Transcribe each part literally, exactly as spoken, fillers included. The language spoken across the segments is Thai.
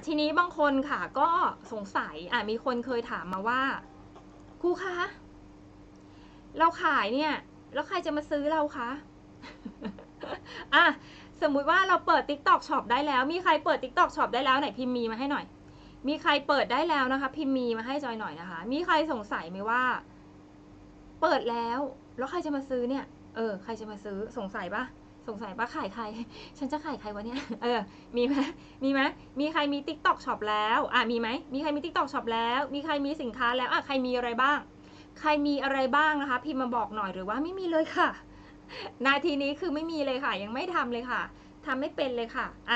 ทีนี้บางคนค่ะก็สงสัยอ่ะมีคนเคยถามมาว่าครูคะเราขายเนี่ยแล้วใครจะมาซื้อเราคะ อ่ะสมมุติว่าเราเปิด TikTok Shop ได้แล้วมีใครเปิด TikTok Shop ได้แล้วไหนพิมพ์มีมาให้หน่อยมีใครเปิดได้แล้วนะคะพิมพ์มีมาให้จอยหน่อยนะคะมีใครสงสัยไหมว่าเปิดแล้วแล้วใครจะมาซื้อเนี่ยเออใครจะมาซื้อสงสัยปะสงสัยปะขายใครฉันจะขายใครวะเนี่ยเออมีไหมมีไหมมีใครมี TikTok Shop แล้วอ่ะมีไหมมีใครมี TikTok Shop แล้วมีใครมีสินค้าแล้วอ่ะใครมีอะไรบ้างใครมีอะไรบ้างนะคะพิมพ์มาบอกหน่อยหรือว่าไม่มีเลยค่ะนาทีนี้คือไม่มีเลยค่ะยังไม่ทำเลยค่ะทำไม่เป็นเลยค่ะอ่ะ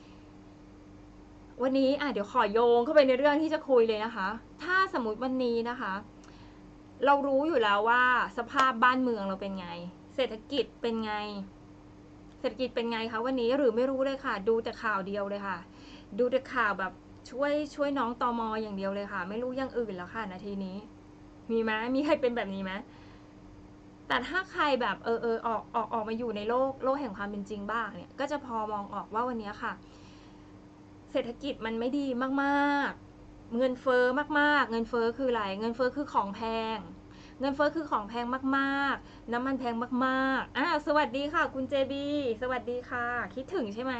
วันนี้อ่ะเดี๋ยวขอโยงเข้าไปในเรื่องที่จะคุยเลยนะคะถ้าสมมติวันนี้นะคะเรารู้อยู่แล้วว่าสภาพบ้านเมืองเราเป็นไงเศรษฐกิจเป็นไงเศรษฐกิจเป็นไงคะวันนี้หรือไม่รู้เลยค่ะดูแต่ข่าวเดียวเลยค่ะดูแต่ข่าวแบบช่วยช่วยน้องตมอย่างเดียวเลยค่ะไม่รู้อย่างอื่นแล้วค่ะนาทีนี้มีไหมมีใครเป็นแบบนี้ไหมแต่ถ้าใครแบบเออเออออกออกออกมาอยู่ในโลกโลกแห่งความเป็นจริงบ้างเนี่ยก็จะพอมองออกว่าวันนี้ค่ะเศรษฐกิจมันไม่ดีมากๆเงินเฟ้อมากๆเงินเฟ้อคืออะไรเงินเฟ้อคือของแพงเงินเฟ้อคือของแพงมากๆน้ำมันแพงมากๆอ่าสวัสดีค่ะคุณเจบีสวัสดีค่ะคิดถึงใช่ไหม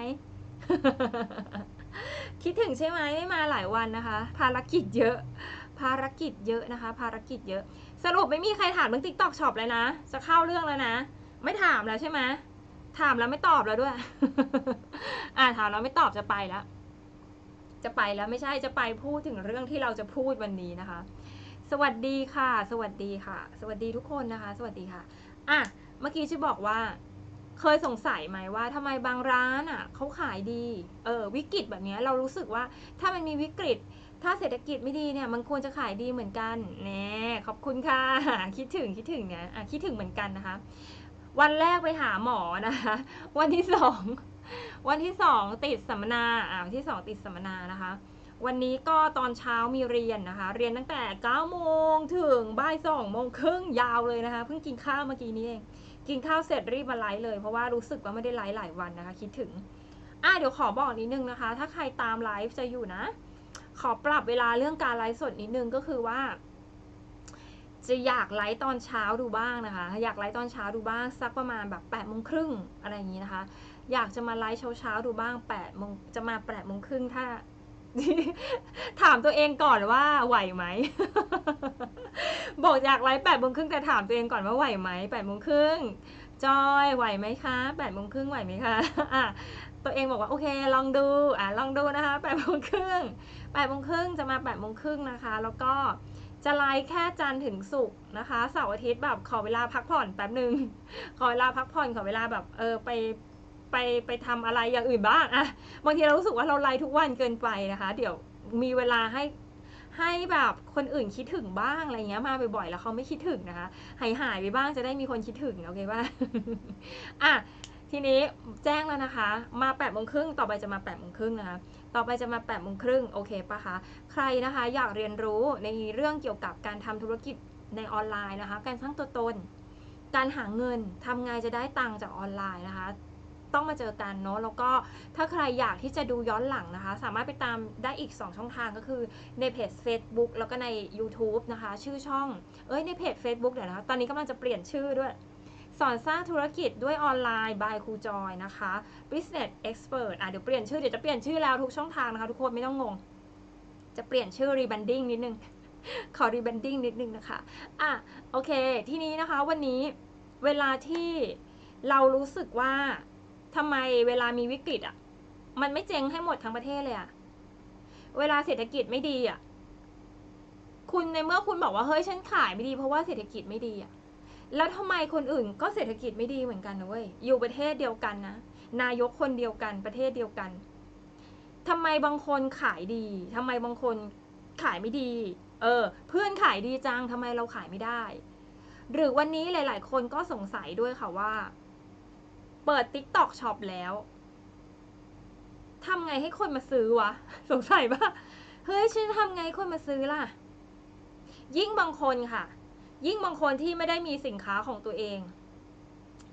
คิดถึงใช่ไหมไม่มาหลายวันนะคะภารกิจเยอะภารกิจเยอะนะคะภารกิจเยอะสรุปไม่มีใครถามเรื่อง TikTok Shop เลยนะจะเข้าเรื่องแล้วนะไม่ถามแล้วใช่ไหมถามแล้วไม่ตอบแล้วด้วย อ่าถามแล้วไม่ตอบจะไปแล้วจะไปแล้วไม่ใช่จะไปพูดถึงเรื่องที่เราจะพูดวันนี้นะคะสวัสดีค่ะสวัสดีค่ะสวัสดีทุกคนนะคะสวัสดีค่ะอ่ะเมื่อกี้จะบอกว่าเคยสงสัยไหมว่าทำไมบางร้านอ่ะเขาขายดีเออวิกฤตแบบนี้เรารู้สึกว่าถ้ามันมีวิกฤตถ้าเศรษฐกิจไม่ดีเนี่ยมันควรจะขายดีเหมือนกันแน่ขอบคุณค่ะคิดถึงคิดถึงนะอ่ะคิดถึงเหมือนกันนะคะวันแรกไปหาหมอนะคะวันที่สองวันที่สองติดสัมมนาอ่าวันที่สองติดสัมมนานะคะวันนี้ก็ตอนเช้ามีเรียนนะคะเรียนตั้งแต่เก้าโมงถึงบ่ายสองโมงครึ่งยาวเลยนะคะเพิ่งกินข้าวเมื่อกี้นี้เองกินข้าวเสร็จรีบมาไลฟ์เลยเพราะว่ารู้สึกว่าไม่ได้ไลฟ์หลายวันนะคะคิดถึงอ่ะเดี๋ยวขอบอกนิดนึงนะคะถ้าใครตามไลฟ์จะอยู่นะขอปรับเวลาเรื่องการไลฟ์สดนิดนึงก็คือว่าจะอยากไลฟ์ตอนเช้าดูบ้างนะคะอยากไลฟ์ตอนเช้าดูบ้างสักประมาณแบบแปดโมงครึ่งอะไรอย่างนี้นะคะอยากจะมาไลฟ์เช้าๆดูบ้างแปดโมงจะมาแปดโมงครึ่งถ้าถามตัวเองก่อนว่าไหวไหม บอกอยากไลฟ์แปดโมงครึ่งแต่ถามตัวเองก่อนว่าไหวไหมแปดโมงครึ่งจอยไหวไหมคะแปดโมงครึ่งไหวไหมคะอ่ะตัวเองบอกว่าโอเคลองดูอ่ะลองดูนะคะแปดโมงครึ่งแปดโมงครึ่งจะมาแปดโมงครึ่งนะคะแล้วก็จะไลฟ์แค่จันทร์ถึงศุกร์นะคะเสาร์อาทิตย์แบบขอเวลาพักผ่อนแป๊บหนึ่งขอเวลาพักผ่อนขอเวลาแบบเออไปไปไปทำอะไรอย่างอื่นบ้างอะบางทีเรารู้สึกว่าเราไลฟ์ทุกวันเกินไปนะคะเดี๋ยวมีเวลาให้ให้แบบคนอื่นคิดถึงบ้างอะไรเงี้ยมาบ่อยๆแล้วเขาไม่คิดถึงนะคะหายหายไปบ้างจะได้มีคนคิดถึงโอเคป่ะ อ่ะทีนี้แจ้งแล้วนะคะมาแปดโมงครึ่งต่อไปจะมาแปดโมงครึ่งนะคะต่อไปจะมาแปดโมงครึ่งโอเคปะคะใครนะคะอยากเรียนรู้ในเรื่องเกี่ยวกับการทำธุรกิจในออนไลน์นะคะการสร้างตัวตนการหาเงินทำไงจะได้ตังค์จากออนไลน์นะคะต้องมาเจอกันเนาะแล้วก็ถ้าใครอยากที่จะดูย้อนหลังนะคะสามารถไปตามได้อีกสองช่องทางก็คือในเพจ Facebook แล้วก็ใน YouTube นะคะชื่อช่องเอ้ยในเพจ Facebook เดี๋ยวนะคะตอนนี้กำลังจะเปลี่ยนชื่อด้วยสอนสร้างธุรกิจด้วยออนไลน์ by ครูจอยนะคะ Business Expert อ่ะเดี๋ยวเปลี่ยนชื่อเดี๋ยวจะเปลี่ยนชื่อแล้วทุกช่องทางนะคะทุกคนไม่ต้องงงจะเปลี่ยนชื่อ rebranding นิดนึงขอ rebranding นิดนึงนะคะอ่ะโอเคทีนี้นะคะวันนี้เวลาที่เรารู้สึกว่าทำไมเวลามีวิกฤตอ่ะมันไม่เจ๊งให้หมดทั้งประเทศเลยอ่ะเวลาเศรษฐกิจไม่ดีอ่ะคุณในเมื่อคุณบอกว่าเฮ้ยฉันขายไม่ดีเพราะว่าเศรษฐกิจไม่ดีอ่ะแล้วทำไมคนอื่นก็เศรษฐกิจไม่ดีเหมือนกันนะเว้ยอยู่ประเทศเดียวกันนะนายกคนเดียวกันประเทศเดียวกันทำไมบางคนขายดีทำไมบางคนขายไม่ดีเออเพื่อนขายดีจังทำไมเราขายไม่ได้หรือวันนี้หลายๆคนก็สงสัยด้วยค่ะว่าเปิด TikTok Shop แล้วทำไงให้คนมาซื้อวะสงสัยปะเฮ้ยฉันทำไงให้คนมาซื้อล่ะยิ่งบางคนค่ะยิ่งบางคนที่ไม่ได้มีสินค้าของตัวเอง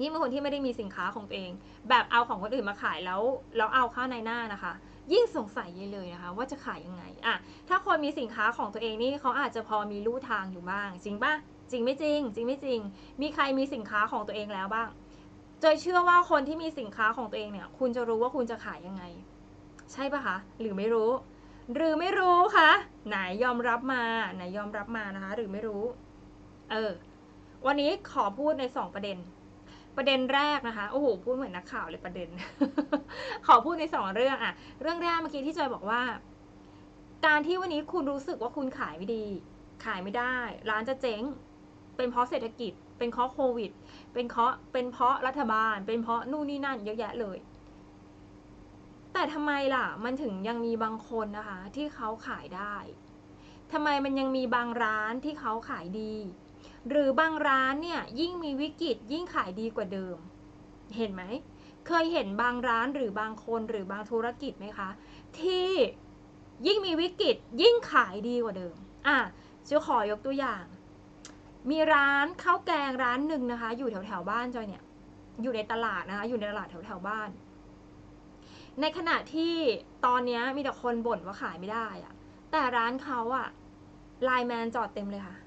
นี่เป็นคนที่ไม่ได้มีสินค้าของตัวเอง แบบเอาของคนอื่นมาขายแล้วแล้วเอาเข้าในหน้านะคะ ยิ่งสงสัยเลยนะคะว่าจะขายยังไงอะถ้าคนมีสินค้าของตัวเองนี่เขาอาจจะพอมีลู่ทางอยู่บ้างจริงปะจริงไม่จริงจริงไม่จริงมีใครมีสินค้าของตัวเองแล้วบ้างเจยเชื่อว่าคนที่มีสินค้าของตัวเองเนี่ยคุณจะรู้ว่าคุณจะขายยังไงใช่ปะคะหรือไม่รู้หรือไม่รู้คะไหนยอมรับมาไหนยอมรับมานะคะหรือไม่รู้เออวันนี้ขอพูดในสองประเด็นประเด็นแรกนะคะโอ้โหพูดเหมือนนักข่าวเลยประเด็น ขอพูดในสองเรื่องอะเรื่องแรกเมื่อกี้ที่จอยบอกว่าการที่วันนี้คุณรู้สึกว่าคุณขายไม่ดีขายไม่ได้ร้านจะเจ๊งเป็นเพราะเศรษฐกิจเป็นเพราะโควิดเป็นเพราะเป็นเพราะรัฐบาลเป็นเพราะนู่นนี่นั่นเยอะแยะเลยแต่ทำไมล่ะมันถึงยังมีบางคนนะคะที่เขาขายได้ทำไมมันยังมีบางร้านที่เขาขายดีหรือบางร้านเนี่ยยิ่งมีวิกฤตยิ่งขายดีกว่าเดิมเห็นไหมเคยเห็นบางร้านหรือบางคนหรือบางธุรกิจไหมคะที่ยิ่งมีวิกฤตยิ่งขายดีกว่าเดิมอ่ะจะขอยกตัวอย่างมีร้านข้าวแกงร้านหนึ่งนะคะอยู่แถวแถวบ้านจอยเนี่ยอยู่ในตลาดนะคะอยู่ในตลาดแถวแถวบ้านในขณะที่ตอนนี้มีแต่คนบ่นว่าขายไม่ได้อะแต่ร้านเขาอะไลน์แมนจอดเต็มเลยค่ะ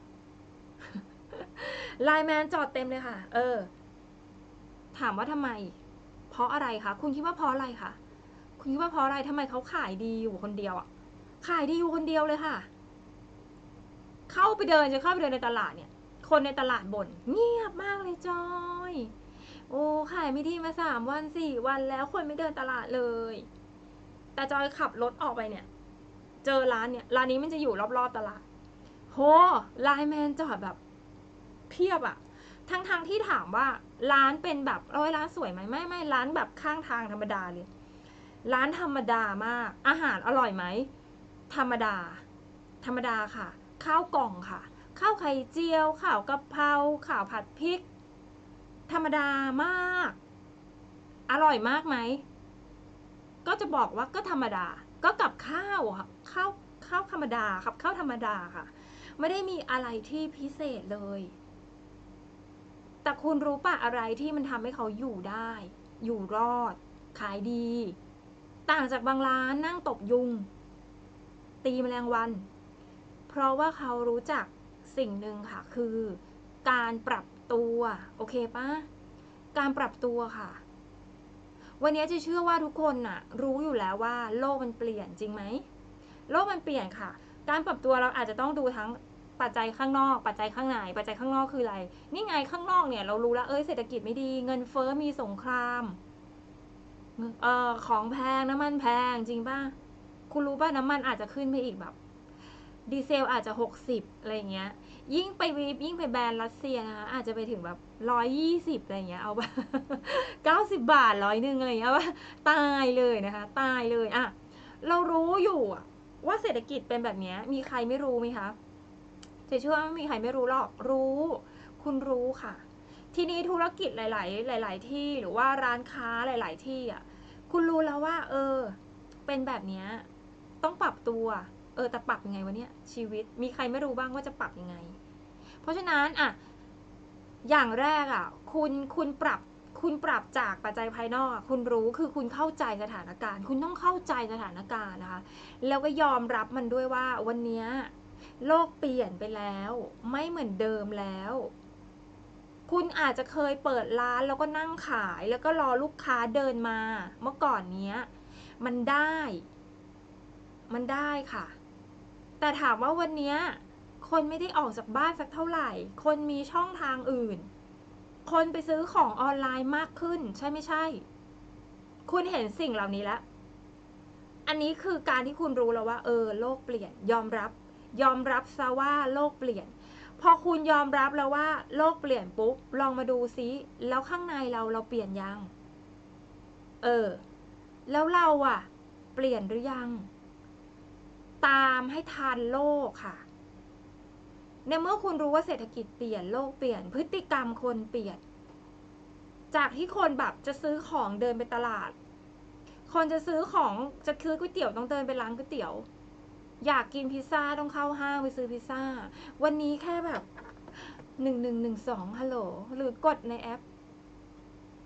ไลน์แมนจอดเต็มเลยค่ะเออถามว่าทำไมเพราะอะไรคะคุณคิดว่าเพราะอะไรคะคุณคิดว่าเพราะอะไรทำไมเขาขายดีอยู่คนเดียวอะขายดีอยู่คนเดียวเลยค่ะเข้าไปเดินจะเข้าไปเดินในตลาดเนี่ยคนในตลาดบ่นเงียบมากเลยจอยโอ้ขายไม่ดีมาสามวันสี่วันแล้วคนไม่เดินตลาดเลยแต่จอยขับรถออกไปเนี่ยเจอร้านเนี่ยร้านนี้มันจะอยู่รอบๆตลาดโหไลน์แมนจอดแบบเพียบอะทั้งๆ ท, ที่ถามว่าร้านเป็นแบบเอ้ยร้านสวยไหมไม่ไม่ร้านแบบข้างทางธรรมดาเลยร้านธรรมดามากอาหารอร่อยไหมธรรมดาธรรมดาค่ะข้าวกล่องค่ะข้าวไข่เจียวข้าวกะเพราข้าวผัดพริกธรรมดามากอร่อยมากไหมก็จะบอกว่าก็ธรรมดาก็กับข้าวค่ะข้าวข้าวธรรมดาครับข้าวธรรมดาค่ะไม่ได้มีอะไรที่พิเศษเลยแต่คุณรู้ป่ะอะไรที่มันทำให้เขาอยู่ได้อยู่รอดขายดีต่างจากบางร้านนั่งตบยุงตีแมลงวันเพราะว่าเขารู้จักสิ่งหนึ่งค่ะคือการปรับตัวโอเคปะการปรับตัวค่ะวันนี้จะเชื่อว่าทุกคนน่ะรู้อยู่แล้วว่าโลกมันเปลี่ยนจริงไหมโลกมันเปลี่ยนค่ะการปรับตัวเราอาจจะต้องดูทั้งปัจจัยข้างนอกปัจจัยข้างในปัจจัยข้างนอกคืออะไรนี่ไงข้างนอกเนี่ยเรารู้แล้วเอ้ยเศรษฐกิจไม่ดีเงินเฟ้อมีสงครามเอ่อของแพงน้ำมันแพงจริงป่ะคุณรู้ป่ะน้ำมันอาจจะขึ้นไปอีกแบบดีเซลอาจจะหกสิบอะไรเงี้ยยิ่งไปวียิ่งไปแบรนด์รัสเซียนะคะอาจจะไปถึงแบบร้อยยี่สิบอะไรเงี้ยเอาป่ะเก้าสิบบาทร้อยหนึ่งอะไรเงี้ยว่าตายเลยนะคะตายเลยอ่ะเรารู้อยู่ว่าเศรษฐกิจเป็นแบบนี้มีใครไม่รู้ไหมคะเชื่อว่าไม่มีใครไม่รู้หรอกรู้คุณรู้ค่ะทีนี้ธุรกิจหลายๆหลายๆที่หรือว่าร้านค้าหลายๆที่อ่ะคุณรู้แล้วว่าเออเป็นแบบนี้ต้องปรับตัวเออแต่ปรับยังไงวะเนี่ยชีวิตมีใครไม่รู้บ้างว่าจะปรับยังไงเพราะฉะนั้นอ่ะอย่างแรกอ่ะคุณคุณปรับคุณปรับจากปัจจัยภายนอกคุณรู้คือคุณเข้าใจสถานการณ์คุณต้องเข้าใจสถานการณ์นะคะแล้วก็ยอมรับมันด้วยว่าวันนี้โลกเปลี่ยนไปแล้วไม่เหมือนเดิมแล้วคุณอาจจะเคยเปิดร้านแล้วก็นั่งขายแล้วก็รอลูกค้าเดินมาเมื่อก่อนเนี้ยมันได้มันได้ค่ะแต่ถามว่าวันนี้คนไม่ได้ออกจากบ้านสักเท่าไหร่คนมีช่องทางอื่นคนไปซื้อของออนไลน์มากขึ้นใช่ไม่ใช่คุณเห็นสิ่งเหล่านี้แล้วอันนี้คือการที่คุณรู้แล้วว่าเออโลกเปลี่ยนยอมรับยอมรับซะว่าโลกเปลี่ยนพอคุณยอมรับแล้วว่าโลกเปลี่ยนปุ๊บลองมาดูซิแล้วข้างในเราเราเปลี่ยนยังเออแล้วเราอะเปลี่ยนหรือยังตามให้ทันโลกค่ะในเมื่อคุณรู้ว่าเศรษฐกิจเปลี่ยนโลกเปลี่ยนพฤติกรรมคนเปลี่ยนจากที่คนแบบจะซื้อของเดินไปตลาดคนจะซื้อของจะซื้อก๋วยเตี๋ยวต้องเดินไปร้านก๋วยเตี๋ยวอยากกินพิซซ่าต้องเข้าห้างไปซื้อพิซซ่าวันนี้แค่แบบหนึ่งหนึ่งหนึ่งสองฮัลโหลหรือกดในแอป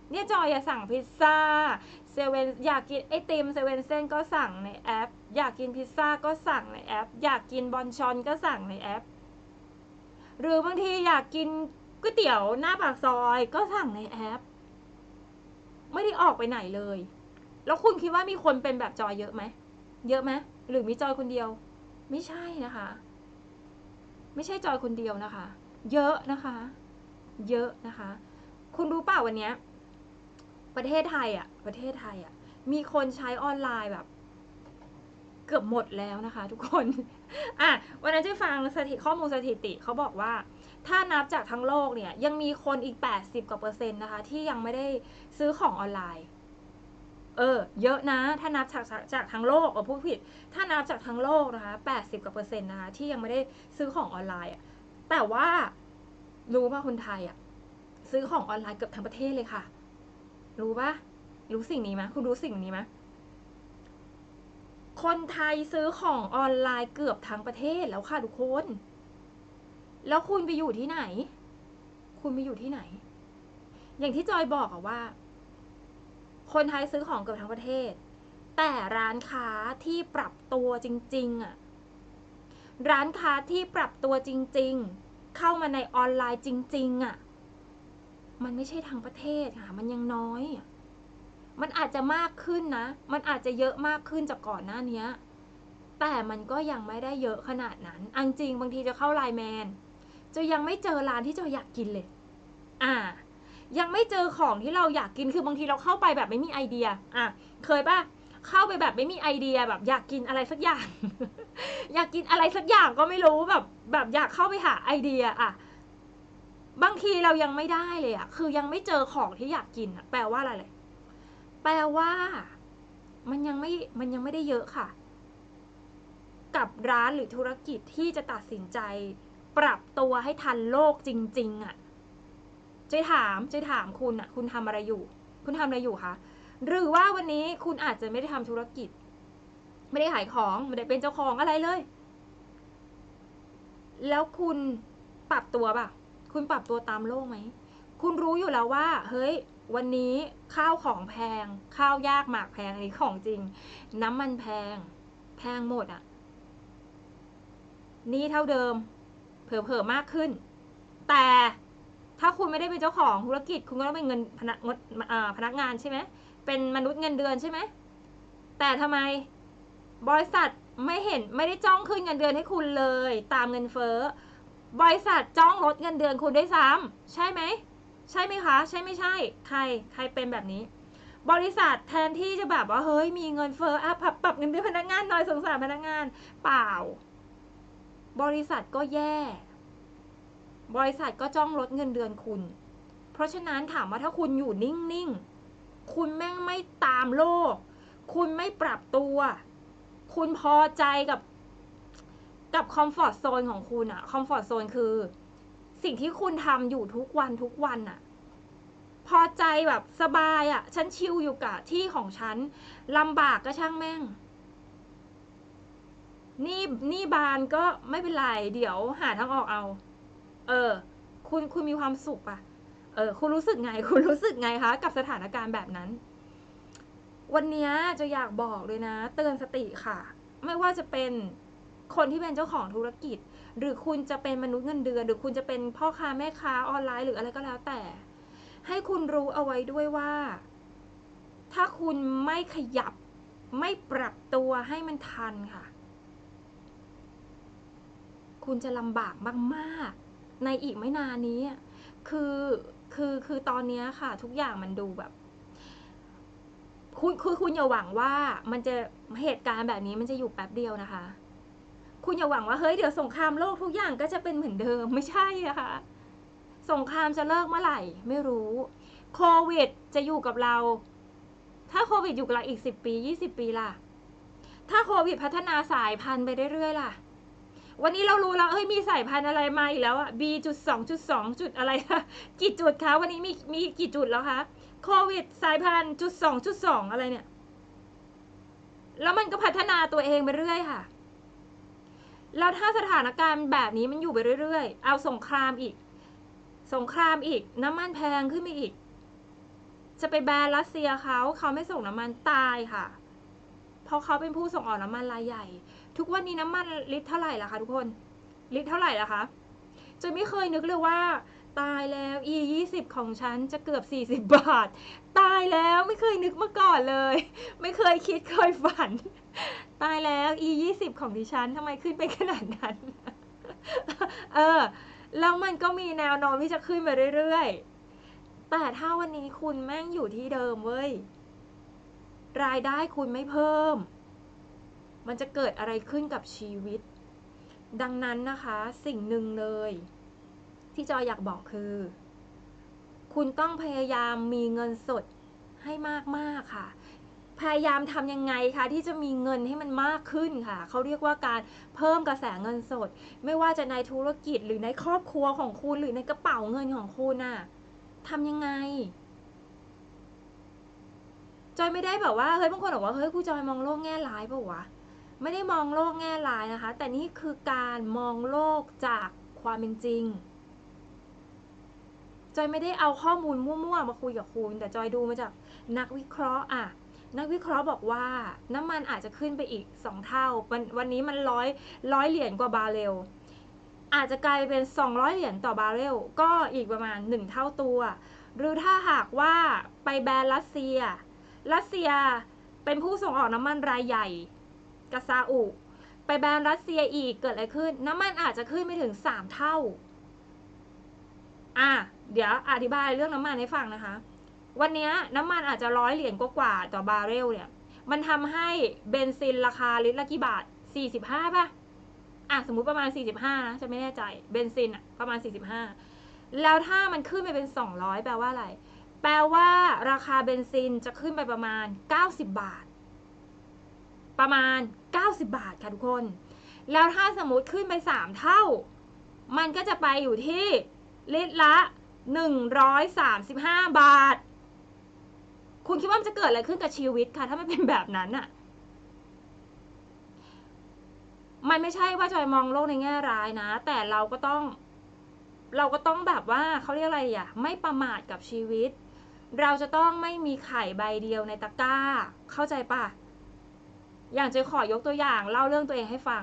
เนี่ยจอยอยากสั่งพิซซ่าเซเว่นอยากกินไอติมเซเว่นเส้นก็สั่งในแอปอยากกินพิซซ่าก็สั่งในแอปอยากกินบอนชอนก็สั่งในแอปหรือบางทีอยากกินก๋วยเตี๋ยวหน้าปากซอยก็สั่งในแอปไม่ได้ออกไปไหนเลยแล้วคุณคิดว่ามีคนเป็นแบบจอยเยอะไหมเยอะไหมหรือมีจอยคนเดียวไม่ใช่นะคะไม่ใช่จอยคนเดียวนะคะเยอะนะคะเยอะนะคะคุณรู้เปล่าวันนี้ประเทศไทยอ่ะประเทศไทยอ่ะมีคนใช้ออนไลน์แบบเกือบหมดแล้วนะคะทุกคนอ่ะวันนั้นจะฟังสถิติข้อมูลสถิติเขาบอกว่าถ้านับจากทั้งโลกเนี่ยยังมีคนอีกแปดสิบกว่าเปอร์เซ็นต์นะคะที่ยังไม่ได้ซื้อของออนไลน์เออเยอะนะถ้านับจากจากทั้งโลกเออพูดผิดถ้านับจากทั้งโลกนะคะแปดสิบกว่าเปอร์เซ็นต์นะคะที่ยังไม่ได้ซื้อของออนไลน์อ่ะแต่ว่ารู้ป่ะคนไทยอ่ะซื้อของออนไลน์เกือบทั้งประเทศเลยค่ะรู้ป่ะรู้สิ่งนี้ไหมคุณรู้สิ่งนี้ไหมคนไทยซื้อของออนไลน์เกือบทั้งประเทศแล้วค่ะทุกคนแล้วคุณไปอยู่ที่ไหนคุณไปอยู่ที่ไหนอย่างที่จอยบอกอะว่าคนไทยซื้อของเกือบทั้งประเทศแต่ร้านค้าที่ปรับตัวจริงๆอะร้านค้าที่ปรับตัวจริงๆเข้ามาในออนไลน์จริงๆอะมันไม่ใช่ทั้งประเทศค่ะมันยังน้อยมันอาจจะมากขึ้นนะมันอาจจะเยอะมากขึ้นจากก่อนหน้านี้แต่มันก็ยังไม่ได้เยอะขนาดนั้นอังจริงบางทีจะเข้าไลน์แมนจะยังไม่เจอร้านที่จะอยากกินเลยอ่ายังไม่เจอของที่เราอยากกินคือบางทีเราเข้าไปแบบไม่มีไอเดียอ่ะเคยป่ะเข้าไปแบบไม่มีไอเดียแบบอยากกินอะไรสักอย่าง อยากกินอะไรสักอย่างก็ไม่รู้แบบแบบอยากเข้าไปหาไอเดียอ่ะบางทีเรายังไม่ได้เลยอ่ะคือยังไม่เจอของที่อยากกินอ่ะแปลว่าอะไรเลยแปลว่ามันยังไม่มันยังไม่ได้เยอะค่ะกับร้านหรือธุรกิจที่จะตัดสินใจปรับตัวให้ทันโลกจริงๆอ่ะเจ๊ถามเจ๊ถามคุณอ่ะคุณทำอะไรอยู่คุณทำอะไรอยู่คะหรือว่าวันนี้คุณอาจจะไม่ได้ทำธุรกิจไม่ได้ขายของไม่ได้เป็นเจ้าของอะไรเลยแล้วคุณปรับตัวป่ะคุณปรับตัวตามโลกไหมคุณรู้อยู่แล้วว่าเฮ้ยวันนี้ข้าวของแพงข้าวยากหมากแพงอันนี้ของจริงน้ำมันแพงแพงหมดอ่ะนี่เท่าเดิมเผลอๆมากขึ้นแต่ถ้าคุณไม่ได้เป็นเจ้าของธุรกิจคุณก็ต้องเป็นเงินพนักพนักงานใช่ไหมเป็นมนุษย์เงินเดือนใช่ไหมแต่ทำไมบริษัทไม่เห็นไม่ได้จ้องขึ้นเงินเดือนให้คุณเลยตามเงินเฟ้อบริษัทจ้องลดเงินเดือนคุณได้ซ้ำใช่ไหมใช่ไหมคะใช่ไม่ใช่ใครใครเป็นแบบนี้บริษัทแทนที่จะแบบว่าเฮ้ยมีเงินเฟ้ออ่ะปรับปรับเงินเดือนพนักงานหน่อยสงสารพนักงานเปล่าบริษัทก็แย่บริษัทก็จ้องลดเงินเดือนคุณเพราะฉะนั้นถามว่าถ้าคุณอยู่นิ่งๆคุณแม่งไม่ตามโลกคุณไม่ปรับตัวคุณพอใจกับกับคอมฟอร์ตโซนของคุณอะคอมฟอร์ตโซนคือสิ่งที่คุณทำอยู่ทุกวันทุกวันอะพอใจแบบสบายอะฉันชิลอยู่กับที่ของฉันลำบากก็ช่างแม่งนี่นี่บานก็ไม่เป็นไรเดี๋ยวหาทางออกเอาเออคุณคุณมีความสุขปะเออคุณรู้สึกไงคุณรู้สึกไงคะกับสถานการณ์แบบนั้นวันนี้จะอยากบอกเลยนะเตือนสติค่ะไม่ว่าจะเป็นคนที่เป็นเจ้าของธุรกิจหรือคุณจะเป็นมนุษย์เงินเดือนหรือคุณจะเป็นพ่อค้าแม่ค้าออนไลน์หรืออะไรก็แล้วแต่ให้คุณรู้เอาไว้ด้วยว่าถ้าคุณไม่ขยับไม่ปรับตัวให้มันทันค่ะคุณจะลำบากมากๆในอีกไม่นานนี้คือคือคือตอนนี้ค่ะทุกอย่างมันดูแบบคุณคือคุณอย่าหวังว่ามันจะเหตุการณ์แบบนี้มันจะอยู่แป๊บเดียวนะคะคุณอย่าหวังว่าเฮ้ยเดี๋ยวสงครามโลกทุกอย่างก็จะเป็นเหมือนเดิมไม่ใช่อะค่ะสงครามจะเลิกเมื่อไหร่ไม่รู้โควิดจะอยู่กับเราถ้าโควิดอยู่กับเราอีกสิบปียี่สิบปีล่ะถ้าโควิดพัฒนาสายพันธุ์ไปเรื่อยๆล่ะวันนี้เรารู้แล้วเฮ้ยมีสายพันธุ์อะไรมาอีกแล้วอะ บี จุด สอง จุด สอง จุดอะไรคะกี่จุดคะวันนี้มีมีกี่จุดแล้วคะโควิดสายพันธุ์จุด สอง จุด สองอะไรเนี่ยแล้วมันก็พัฒนาตัวเองไปเรื่อยค่ะแล้วถ้าสถานการณ์แบบนี้มันอยู่ไปเรื่อยๆเอาสงครามอีกสงครามอีกน้ำมันแพงขึ้นไปอีกจะไปแบนรัสเซียเขาเขาไม่ส่งน้ำมันตายค่ะเพราะเขาเป็นผู้ส่งออกน้ำมันรายใหญ่ทุกวันนี้น้ำมันลิตรเท่าไหร่ล่ะคะทุกคนลิตรเท่าไหร่ล่ะคะจะไม่เคยนึกเลยว่าตายแล้ว อี ยี่สิบของฉันจะเกือบสี่สิบบาทตายแล้วไม่เคยนึกมาก่อนเลยไม่เคยคิดเคยฝันตายแล้ว อี ยี่สิบของดิฉันทำไมขึ้นไปขนาดนั้นเออแล้วมันก็มีแนวโน้มที่จะขึ้นไปเรื่อยๆแต่ถ้าวันนี้คุณแม่งอยู่ที่เดิมเว้ยรายได้คุณไม่เพิ่มมันจะเกิดอะไรขึ้นกับชีวิตดังนั้นนะคะสิ่งหนึ่งเลยที่จอยอยากบอกคือคุณต้องพยายามมีเงินสดให้มากๆค่ะพยายามทำยังไงคะที่จะมีเงินให้มันมากขึ้นค่ะเขาเรียกว่าการเพิ่มกระแสเงินสดไม่ว่าจะในธุรกิจหรือในครอบครัวของคุณหรือในกระเป๋าเงินของคุณน่ะทำยังไงจอยไม่ได้แบบว่าเฮ้ยบางคนบอกว่าเฮ้ยครูจอยมองโลกแง่ร้ายเปล่าวะไม่ได้มองโลกแง่ร้ายนะคะแต่นี่คือการมองโลกจากความเป็นจริงจอยไม่ได้เอาข้อมูลมั่วๆมาคุยกับคุณแต่จอยดูมาจากนักวิเคราะห์อะนักวิเคราะห์บอกว่าน้ำมันอาจจะขึ้นไปอีกสองเท่าวันวันนี้มันร้อยร้อยเหรียญกว่าบาร์เรลอาจจะกลายเป็นสองร้อยเหรียญต่อบาร์เรลก็อีกประมาณหนึ่งเท่าตัวหรือถ้าหากว่าไปแบนรัสเซียรัสเซียเป็นผู้ส่งออกน้ำมันรายใหญ่กับซาอุไปแบนรัสเซียอีกเกิดอะไรขึ้นน้ำมันอาจจะขึ้นไปถึงสามเท่าอ่ะเดี๋ยวอธิบายเรื่องน้ำมันให้ฟังนะคะวันนี้น้ำมันอาจจะร้อยเหรียญกว่าต่อบาร์เรลเนี่ยมันทำให้เบนซินราคาลิตรละกี่บาทสี่สิบห้าป่ะอ่ะสมมุติประมาณสี่สิบห้านะจะไม่แน่ใจเบนซินอ่ะประมาณสี่สิบห้าแล้วถ้ามันขึ้นไปเป็นสองร้อยแปลว่าอะไรแปลว่าราคาเบนซินจะขึ้นไปประมาณเก้าสิบบาทประมาณเก้าสิบบาทค่ะทุกคนแล้วถ้าสมมติขึ้นไปสามเท่ามันก็จะไปอยู่ที่ลิตรละหนึ่งร้อยสามสิบห้าบาทคุณคิดว่ามันจะเกิดอะไรขึ้นกับชีวิตคะถ้ามันเป็นแบบนั้นอะมันไม่ใช่ว่าจอยมองโลกในแง่ร้ายนะแต่เราก็ต้องเราก็ต้องแบบว่าเขาเรียกอะไรอะไม่ประมาทกับชีวิตเราจะต้องไม่มีไข่ใบเดียวในตะกร้าเข้าใจปะอย่างจอยขอยกตัวอย่างเล่าเรื่องตัวเองให้ฟัง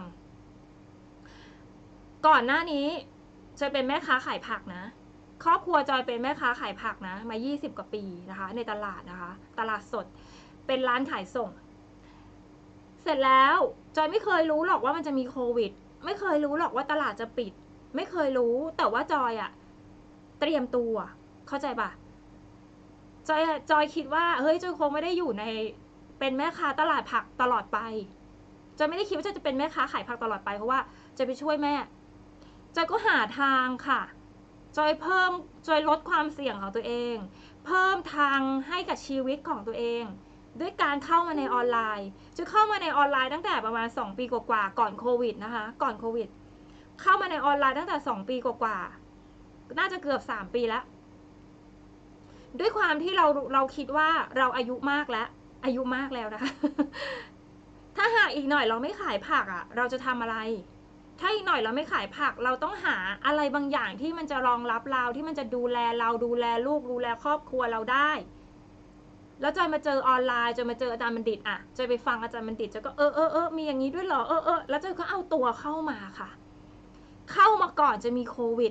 ก่อนหน้านี้จอยเป็นแม่ค้าขายผักนะครอบครัวจอยเป็นแม่ค้าขายผักนะมายี่สิบกว่าปีนะคะในตลาดนะคะตลาดสดเป็นร้านขายส่งเสร็จแล้วจอยไม่เคยรู้หรอกว่ามันจะมีโควิดไม่เคยรู้หรอกว่าตลาดจะปิดไม่เคยรู้แต่ว่าจอยอะเตรียมตัวเข้าใจปะจอยจอยคิดว่าเฮ้ยจอยคงไม่ได้อยู่ในเป็นแม่ค้าตลาดผักตลอดไปจอยไม่ได้คิดว่าจะเป็นแม่ค้าขายผักตลอดไปเพราะว่าจะไปช่วยแม่จอยก็หาทางค่ะจอยเพิ่มจอยลดความเสี่ยงของตัวเองเพิ่มทางให้กับชีวิตของตัวเองด้วยการเข้ามาในออนไลน์จะเข้ามาในออนไลน์ตั้งแต่ประมาณสองปีกว่าๆก่อนโควิดนะคะก่อนโควิดเข้ามาในออนไลน์ตั้งแต่สองปีกว่าๆน่าจะเกือบสามปีแล้วด้วยความที่เราเราคิดว่าเราอายุมากแล้วอายุมากแล้วนะคะ ถ้าหากอีกหน่อยเราไม่ขายผักอ่ะเราจะทำอะไรถ้าอีกหน่อยเราไม่ขายผักเราต้องหาอะไรบางอย่างที่มันจะรองรับเราที่มันจะดูแลเราดูแลลูกดูแลครอบครัวเราได้แล้วจอยมาเจอออนไลน์จอยมาเจออาจารย์บัณฑิตอ่ะจอยไปฟังอาจารย์บัณฑิตจอยก็เออเออเออมีอย่างนี้ด้วยเหรอเออเออแล้วจอยก็เอาตัวเข้ามาค่ะเข้ามาก่อนจะมีโควิด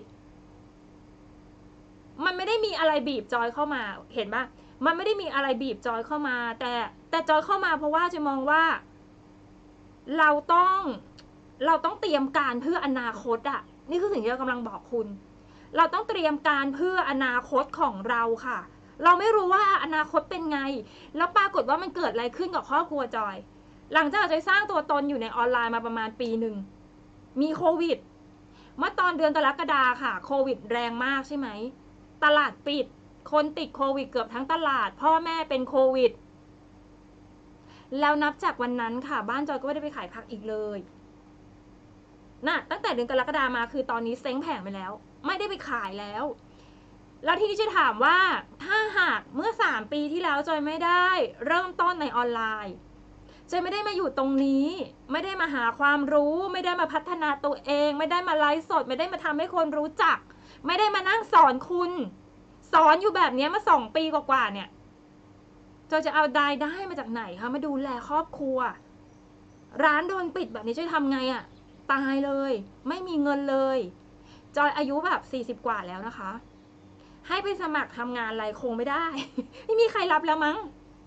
มันไม่ได้มีอะไรบีบจอยเข้ามาเห็นปะมันไม่ได้มีอะไรบีบจอยเข้ามาแต่แต่จอยเข้ามาเพราะว่าจะมองว่าเราต้องเราต้องเตรียมการเพื่ออนาคตอ่ะนี่คือสิ่งที่เรากำลังบอกคุณเราต้องเตรียมการเพื่ออนาคตของเราค่ะเราไม่รู้ว่าอนาคตเป็นไงแล้วปรากฏว่ามันเกิดอะไรขึ้นกับครอบครัวจอยหลังจากจอยสร้างตัวตนอยู่ในออนไลน์มาประมาณปีหนึ่งมีโควิดเมื่อตอนเดือนกรกฎาค่ะโควิดแรงมากใช่ไหมตลาดปิดคนติดโควิดเกือบทั้งตลาดพ่อแม่เป็นโควิดแล้วนับจากวันนั้นค่ะบ้านจอยก็ไม่ได้ไปขายผักอีกเลยน่ะตั้งแต่เดือนกรกฎามาคือตอนนี้เซ้งแผงไปแล้วไม่ได้ไปขายแล้วแล้วที่จะถามว่าถ้าหากเมื่อสามปีที่แล้วจอยไม่ได้เริ่มต้นในออนไลน์จอยไม่ได้มาอยู่ตรงนี้ไม่ได้มาหาความรู้ไม่ได้มาพัฒนาตัวเองไม่ได้มาไลฟ์สดไม่ได้มาทำให้คนรู้จักไม่ได้มานั่งสอนคุณสอนอยู่แบบนี้มาสองปีกว่าๆเนี่ยจอยจะเอารายได้มาจากไหนคะมาดูแลครอบครัวร้านโดนปิดแบบนี้จอยทำไงอะตายเลยไม่มีเงินเลยจอยอายุแบบสี่สิบกว่าแล้วนะคะให้ไปสมัครทำงานอะไรคงไม่ได้ ไม่มีใครรับแล้วมั้ง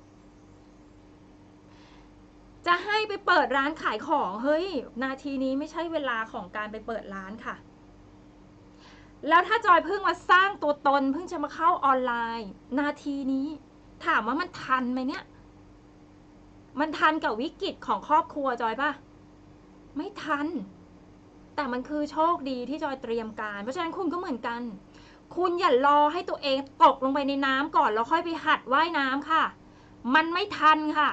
จะให้ไปเปิดร้านขายของเฮ้ยนาทีนี้ไม่ใช่เวลาของการไปเปิดร้านค่ะแล้วถ้าจอยเพิ่งมาสร้างตัวตนเพิ่งจะมาเข้าออนไลน์นาทีนี้ถามว่ามันทันไหมเนี่ยมันทันกับวิกฤตของครอบครัวจอยปะไม่ทันแต่มันคือโชคดีที่จอยเตรียมการเพราะฉะนั้นคุณก็เหมือนกันคุณอย่ารอให้ตัวเองตกลงไปในน้ำก่อนแล้วค่อยไปหัดว่ายน้ำค่ะมันไม่ทันค่ะ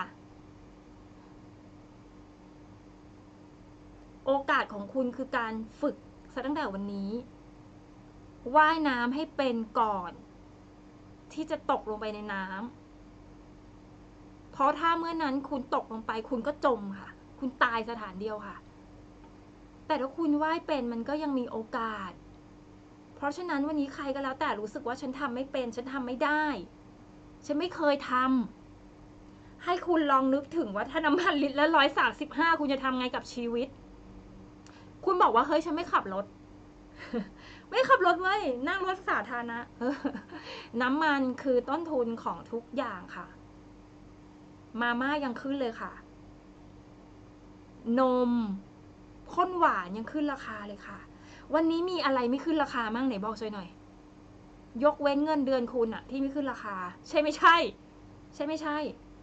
โอกาสของคุณคือการฝึกซะตั้งแต่วันนี้ว่ายน้ำให้เป็นก่อนที่จะตกลงไปในน้ำเพราะถ้าเมื่อนั้นคุณตกลงไปคุณก็จมค่ะคุณตายสถานเดียวค่ะแต่ถ้าคุณว่ายเป็นมันก็ยังมีโอกาสเพราะฉะนั้นวันนี้ใครก็แล้วแต่รู้สึกว่าฉันทำไม่เป็นฉันทำไม่ได้ฉันไม่เคยทำให้คุณลองนึกถึงว่าถ้าน้ำมันลิตรละร้อยสามสิบห้าคุณจะทำไงกับชีวิตคุณบอกว่าเฮ้ยฉันไม่ขับรถ ไม่ขับรถเว้ยนั่งรถสาธารณะ น้ำมันคือต้นทุนของทุกอย่างค่ะมาม่ายังขึ้นเลยค่ะนมข้นหวานยังขึ้นราคาเลยค่ะวันนี้มีอะไรไม่ขึ้นราคามั่งไหนบอกช่วยหน่อยยกเว้นเงินเดือนคุณอะที่ไม่ขึ้นราคาใช่ไม่ใช่ใช่ไม่ใช่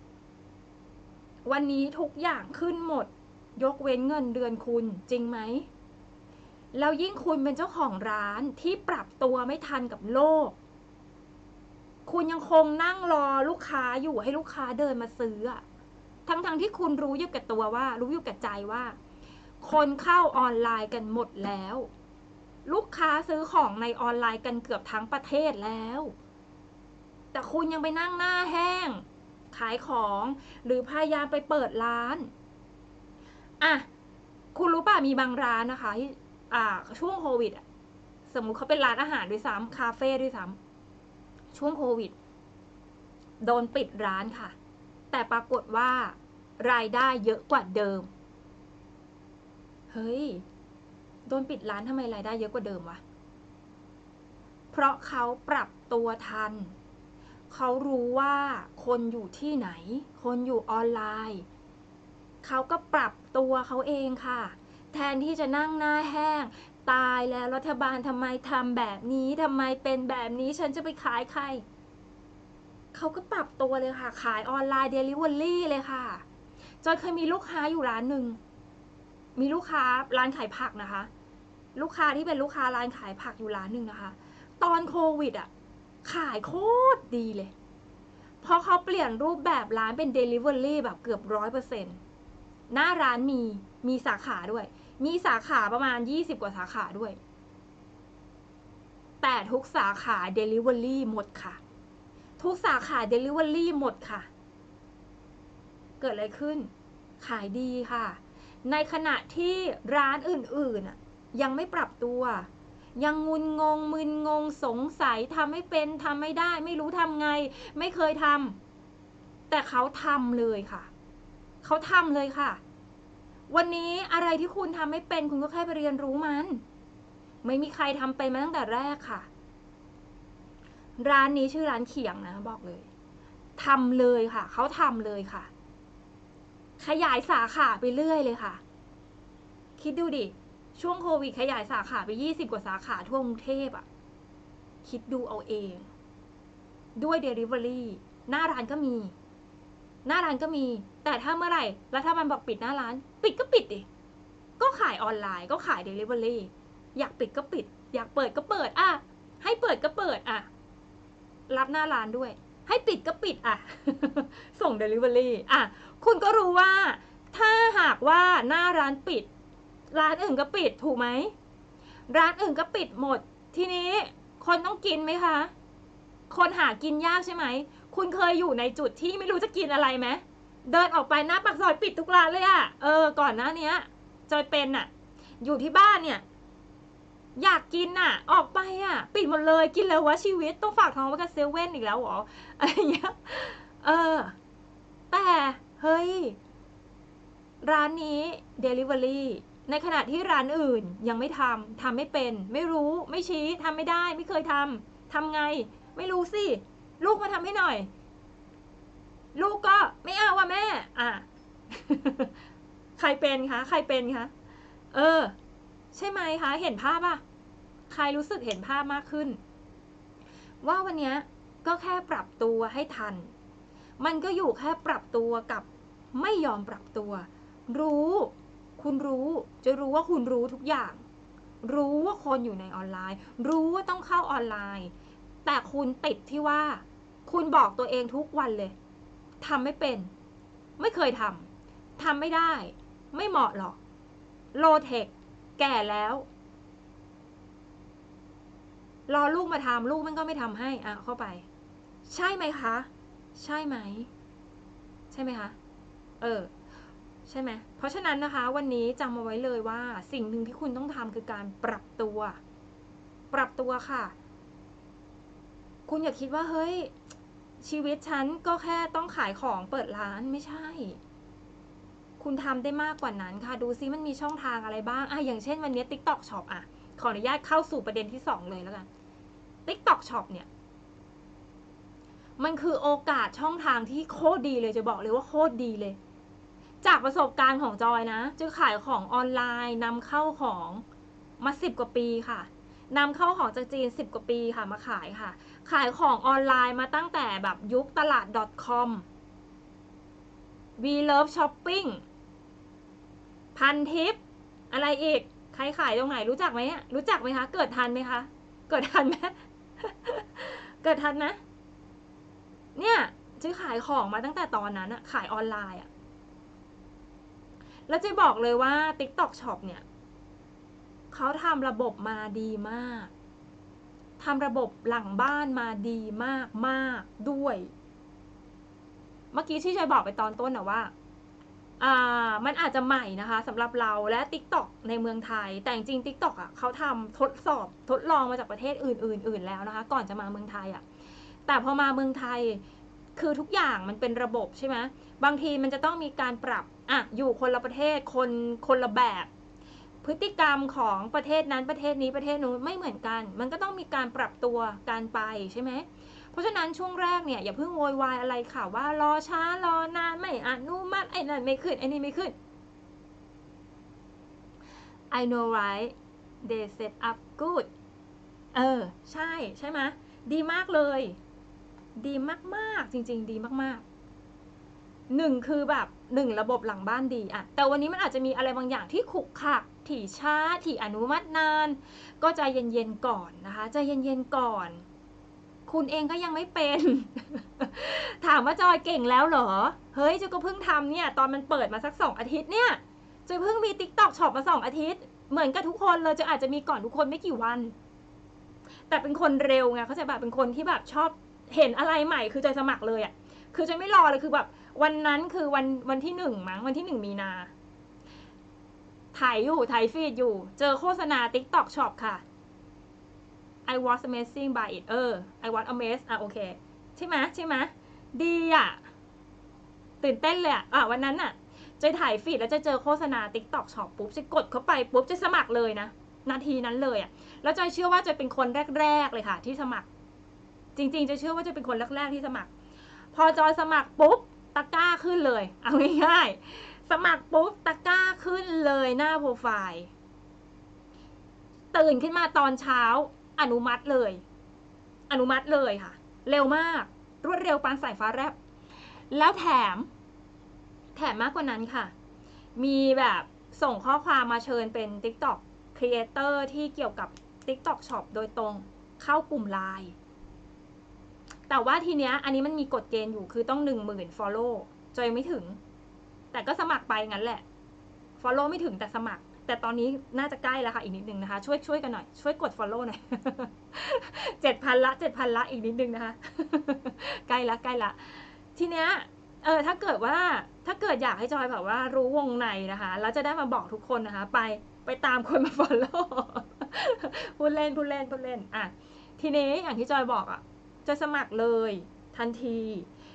วันนี้ทุกอย่างขึ้นหมดยกเว้นเงินเดือนคุณจริงไหมแล้วยิ่งคุณเป็นเจ้าของร้านที่ปรับตัวไม่ทันกับโลกคุณยังคงนั่งรอลูกค้าอยู่ให้ลูกค้าเดินมาซื้ออะทั้งๆ ท, ที่คุณรู้อยู่กับตัวว่ารู้อยู่กับใจว่าคนเข้าออนไลน์กันหมดแล้วลูกค้าซื้อของในออนไลน์กันเกือบทั้งประเทศแล้วแต่คุณยังไปนั่งหน้าแห้งขายของหรือพยายามไปเปิดร้านอ่ะคุณรู้ป่ะมีบางร้านนะคะที่อ่าช่วงโควิดอ่ะสมมุติเขาเป็นร้านอาหารด้วยซ้ำคาเฟ่ด้วยซ้ำช่วงโควิดโดนปิดร้านค่ะแต่ปรากฏว่ารายได้เยอะกว่าเดิมเฮ้ยโดนปิดร้านทำไมรายได้เยอะกว่าเดิมวะเพราะเขาปรับตัวทันเขารู้ว่าคนอยู่ที่ไหนคนอยู่ออนไลน์เขาก็ปรับตัวเขาเองค่ะแทนที่จะนั่งหน้าแห้งตายแล้วรัฐบาลทำไมทำแบบนี้ทำไมเป็นแบบนี้ฉันจะไปขายใครเขาก็ปรับตัวเลยค่ะขายออนไลน์เดลิเวอรี่เลยค่ะจอยเคยมีลูกค้าอยู่ร้านหนึ่งมีลูกค้าร้านขายผักนะคะลูกค้าที่เป็นลูกค้าร้านขายผักอยู่ร้านหนึ่งนะคะตอนโควิดอ่ะขายโคตรดีเลยเพราะเขาเปลี่ยนรูปแบบร้านเป็น Delivery แบบเกือบร้อยเปอร์เซ็นต์หน้าร้านมีมีสาขาด้วยมีสาขาประมาณยี่สิบกว่าสาขาด้วยแต่ทุกสาขา Delivery หมดค่ะทุกสาขา Delivery หมดค่ะเกิดอะไรขึ้นขายดีค่ะในขณะที่ร้านอื่นๆยังไม่ปรับตัวยังงุนงงมึนงงสงสัยทำไม่เป็นทำไม่ได้ไม่รู้ทำไงไม่เคยทำแต่เขาทำเลยค่ะเขาทำเลยค่ะวันนี้อะไรที่คุณทำไม่เป็นคุณก็แค่ไปเรียนรู้มันไม่มีใครทำเป็นมาตั้งแต่แรกค่ะร้านนี้ชื่อร้านเขียงนะบอกเลยทำเลยค่ะเขาทำเลยค่ะขยายสาขาไปเรื่อยเลยค่ะคิดดูดิช่วงโควิดขยายสาขาไปยี่สิบกว่าสาขาทั่วกรุงเทพอ่ะคิดดูเอาเองด้วย Delivery หน้าร้านก็มีหน้าร้านก็มีแต่ถ้าเมื่อไหร่แล้วถ้ามันบอกปิดหน้าร้านปิดก็ปิดดิก็ขายออนไลน์ก็ขาย Delivery อยากปิดก็ปิดอยากเปิดก็เปิดอ่ะให้เปิดก็เปิดอ่ะรับหน้าร้านด้วยให้ปิดก็ปิดอ่ะ ส่ง Delivery อ่ะคุณก็รู้ว่าถ้าหากว่าหน้าร้านปิดร้านอื่นก็ปิดถูกไหมร้านอื่นก็ปิดหมดทีนี้คนต้องกินไหมคะคนหากินยากใช่ไหมคุณเคยอยู่ในจุดที่ไม่รู้จะกินอะไรไหมเดินออกไปหน้าปากซอยปิดทุกร้านเลยอะเออก่อนหน้านี้จอยเป็นอะอยู่ที่บ้านเนี่ยอยากกินอะออกไปอะปิดหมดเลยกินแล้ววะชีวิตต้องฝากท้องไว้กับเซเว่นอีกแล้วหรออะไรเงี้ยเออแต่เฮ้ยร้านนี้ Delivery ในขณะที่ร้านอื่นยังไม่ทำทำไม่เป็นไม่รู้ไม่ชี้ทำไม่ได้ไม่เคยทำทำไงไม่รู้สิลูกมาทำให้หน่อยลูกก็ไม่เอาว่ะแม่อ่ะ ใครเป็นคะใครเป็นคะเออใช่ไหมคะเห็นภาพป่ะใครรู้สึกเห็นภาพมากขึ้นว่าวันนี้ก็แค่ปรับตัวให้ทันมันก็อยู่แค่ปรับตัวกับไม่ยอมปรับตัวรู้คุณรู้จะรู้ว่าคุณรู้ทุกอย่างรู้ว่าคนอยู่ในออนไลน์รู้ว่าต้องเข้าออนไลน์แต่คุณติดที่ว่าคุณบอกตัวเองทุกวันเลยทำไม่เป็นไม่เคยทำทำไม่ได้ไม่เหมาะหรอกโลเทคแก่แล้วรอลูกมาทำลูกมันก็ไม่ทำให้อ่ะเข้าไปใช่ไหมคะใช่ไหมใช่ไหมคะเออใช่ไหมเพราะฉะนั้นนะคะวันนี้จำเอาไว้เลยว่าสิ่งหนึ่งที่คุณต้องทำคือการปรับตัวปรับตัวค่ะคุณอย่าคิดว่าเฮ้ยชีวิตฉันก็แค่ต้องขายของเปิดร้านไม่ใช่คุณทำได้มากกว่านั้นค่ะดูซิมันมีช่องทางอะไรบ้างอ่ะอย่างเช่นวันนี้ TikTok Shop อ่ะขออนุญาตเข้าสู่ประเด็นที่สองเลยแล้วกัน TikTok Shop เนี่ยมันคือโอกาสช่องทางที่โคตรดีเลยจะบอกเลยว่าโคตรดีเลยจากประสบการณ์ของจอยนะจะขายของออนไลน์นำเข้าของมาสิบกว่าปีค่ะนำเข้าของจากจีนสิบกว่าปีค่ะมาขายค่ะขายของออนไลน์มาตั้งแต่แบบยุคตลาด .com we love shopping พันทิปอะไรอีกใครขายตรงไหนรู้จักไหมรู้จักไหมคะเกิดทันไหมคะเกิดทันไหม เกิดทันไหมเนี่ยจะขายของมาตั้งแต่ตอนนั้นอะขายออนไลน์อะแล้วจะบอกเลยว่า TikTok Shop เนี่ยเขาทำระบบมาดีมากทำระบบหลังบ้านมาดีมากมากด้วย เมื่อกี้ที่จะบอกไปตอนต้นนะว่าอ่ามันอาจจะใหม่นะคะสำหรับเราและ TikTok ในเมืองไทยแต่จริง TikTok อ่ะเขาทำทดสอบทดลองมาจากประเทศอื่นๆอื่นแล้วนะคะก่อนจะมาเมืองไทยอ่ะแต่พอมาเมืองไทยคือทุกอย่างมันเป็นระบบใช่ไหมบางทีมันจะต้องมีการปรับอ่ะอยู่คนละประเทศคนคนละแบบพฤติกรรมของประเทศนั้นประเทศนี้ประเทศนู้นไม่เหมือนกันมันก็ต้องมีการปรับตัวการไปใช่ไหมเพราะฉะนั้นช่วงแรกเนี่ยอย่าเพิ่งโวยวายอะไรค่ะว่ารอช้ารอนานไม่อนุมัติไอ้นั่นไม่ขึ้นไอ้นี่ไม่ขึ้น I know right they set up good เออใช่ใช่ไหมดีมากเลยดีมากๆจริงๆดีมากๆหนึ่งคือแบบหนึ่งระบบหลังบ้านดีอะแต่วันนี้มันอาจจะมีอะไรบางอย่างที่ขุกขักถี่ช้าถี่อนุมัตินานก็ใจเย็นๆก่อนนะคะใจเย็นๆก่อนคุณเองก็ยังไม่เป็น ถามว่าจอยเก่งแล้วเหรอเฮ้ยจอยก็เพิ่งทำเนี่ยตอนมันเปิดมาสักสองอาทิตย์เนี่ยจอยเพิ่งมี TikTok Shop มาสองอาทิตย์เหมือนกับทุกคนเลยจะอาจจะมีก่อนทุกคนไม่กี่วันแต่เป็นคนเร็วไงเขาจะแบบเป็นคนที่แบบชอบเห็นอะไรใหม่คือจอยสมัครเลยอ่ะคือจอยไม่รอเลยคือแบบวันนั้นคือวันวันที่หนึ่งมั้งวันที่หนึ่งมีนาถ่ายอยู่ถ่ายฟีดอยู่เจอโฆษณา TikTok Shop ค่ะI was amazing by it เออ I was amazed อ่ะโอเคใช่ไหมใช่ไหมดีอ่ะตื่นเต้นเลยอ่ะอ่ะวันนั้นอ่ะจะถ่ายฟีดแล้วจะเจอโฆษณา TikTok Shop ปุ๊บจะกดเข้าไปปุ๊บจะสมัครเลยนะนาทีนั้นเลยอ่ะแล้วจอยเชื่อว่าจะเป็นคนแรกๆเลยค่ะที่สมัครจริงๆจะเชื่อว่าจะเป็นคนแรกๆที่สมัครพอจอยสมัครปุ๊บตะกร้าขึ้นเลยเอาง่ายๆสมัครปุ๊บตะกร้าขึ้นเลยหน้าโปรไฟล์ตื่นขึ้นมาตอนเช้าอนุมัติเลยอนุมัติเลยค่ะเร็วมากรวดเร็วปานสายฟ้าแลบแล้วแถมแถมมากกว่านั้นค่ะมีแบบส่งข้อความมาเชิญเป็น TikTok Creator ที่เกี่ยวกับ TikTok Shop โดยตรงเข้ากลุ่มไลน์แต่ว่าทีเนี้ยอันนี้มันมีกฎเกณฑ์อยู่คือต้อง หนึ่งหมื่น follow จอยไม่ถึงแต่ก็สมัครไปงั้นแหละ follow ไม่ถึงแต่สมัครแต่ตอนนี้น่าจะใกล้แล้วค่ะอีกนิดนึงนะคะช่วยช่วยกันหน่อยช่วยกด follow หน่อย เจ็ดพัน ละ เจ็ดพัน ละอีกนิดนึงนะคะใกล้ละใกล้ละทีเนี้ยเออถ้าเกิดว่าถ้าเกิดอยากให้จอยแบบว่ารู้วงในนะคะแล้วจะได้มาบอกทุกคนนะคะไปไปตามคนมา follow พูดเล่นพูดเล่นพูดเล่นอ่ะทีนี้อย่างที่จอยบอกอ่ะจะสมัครเลยทันที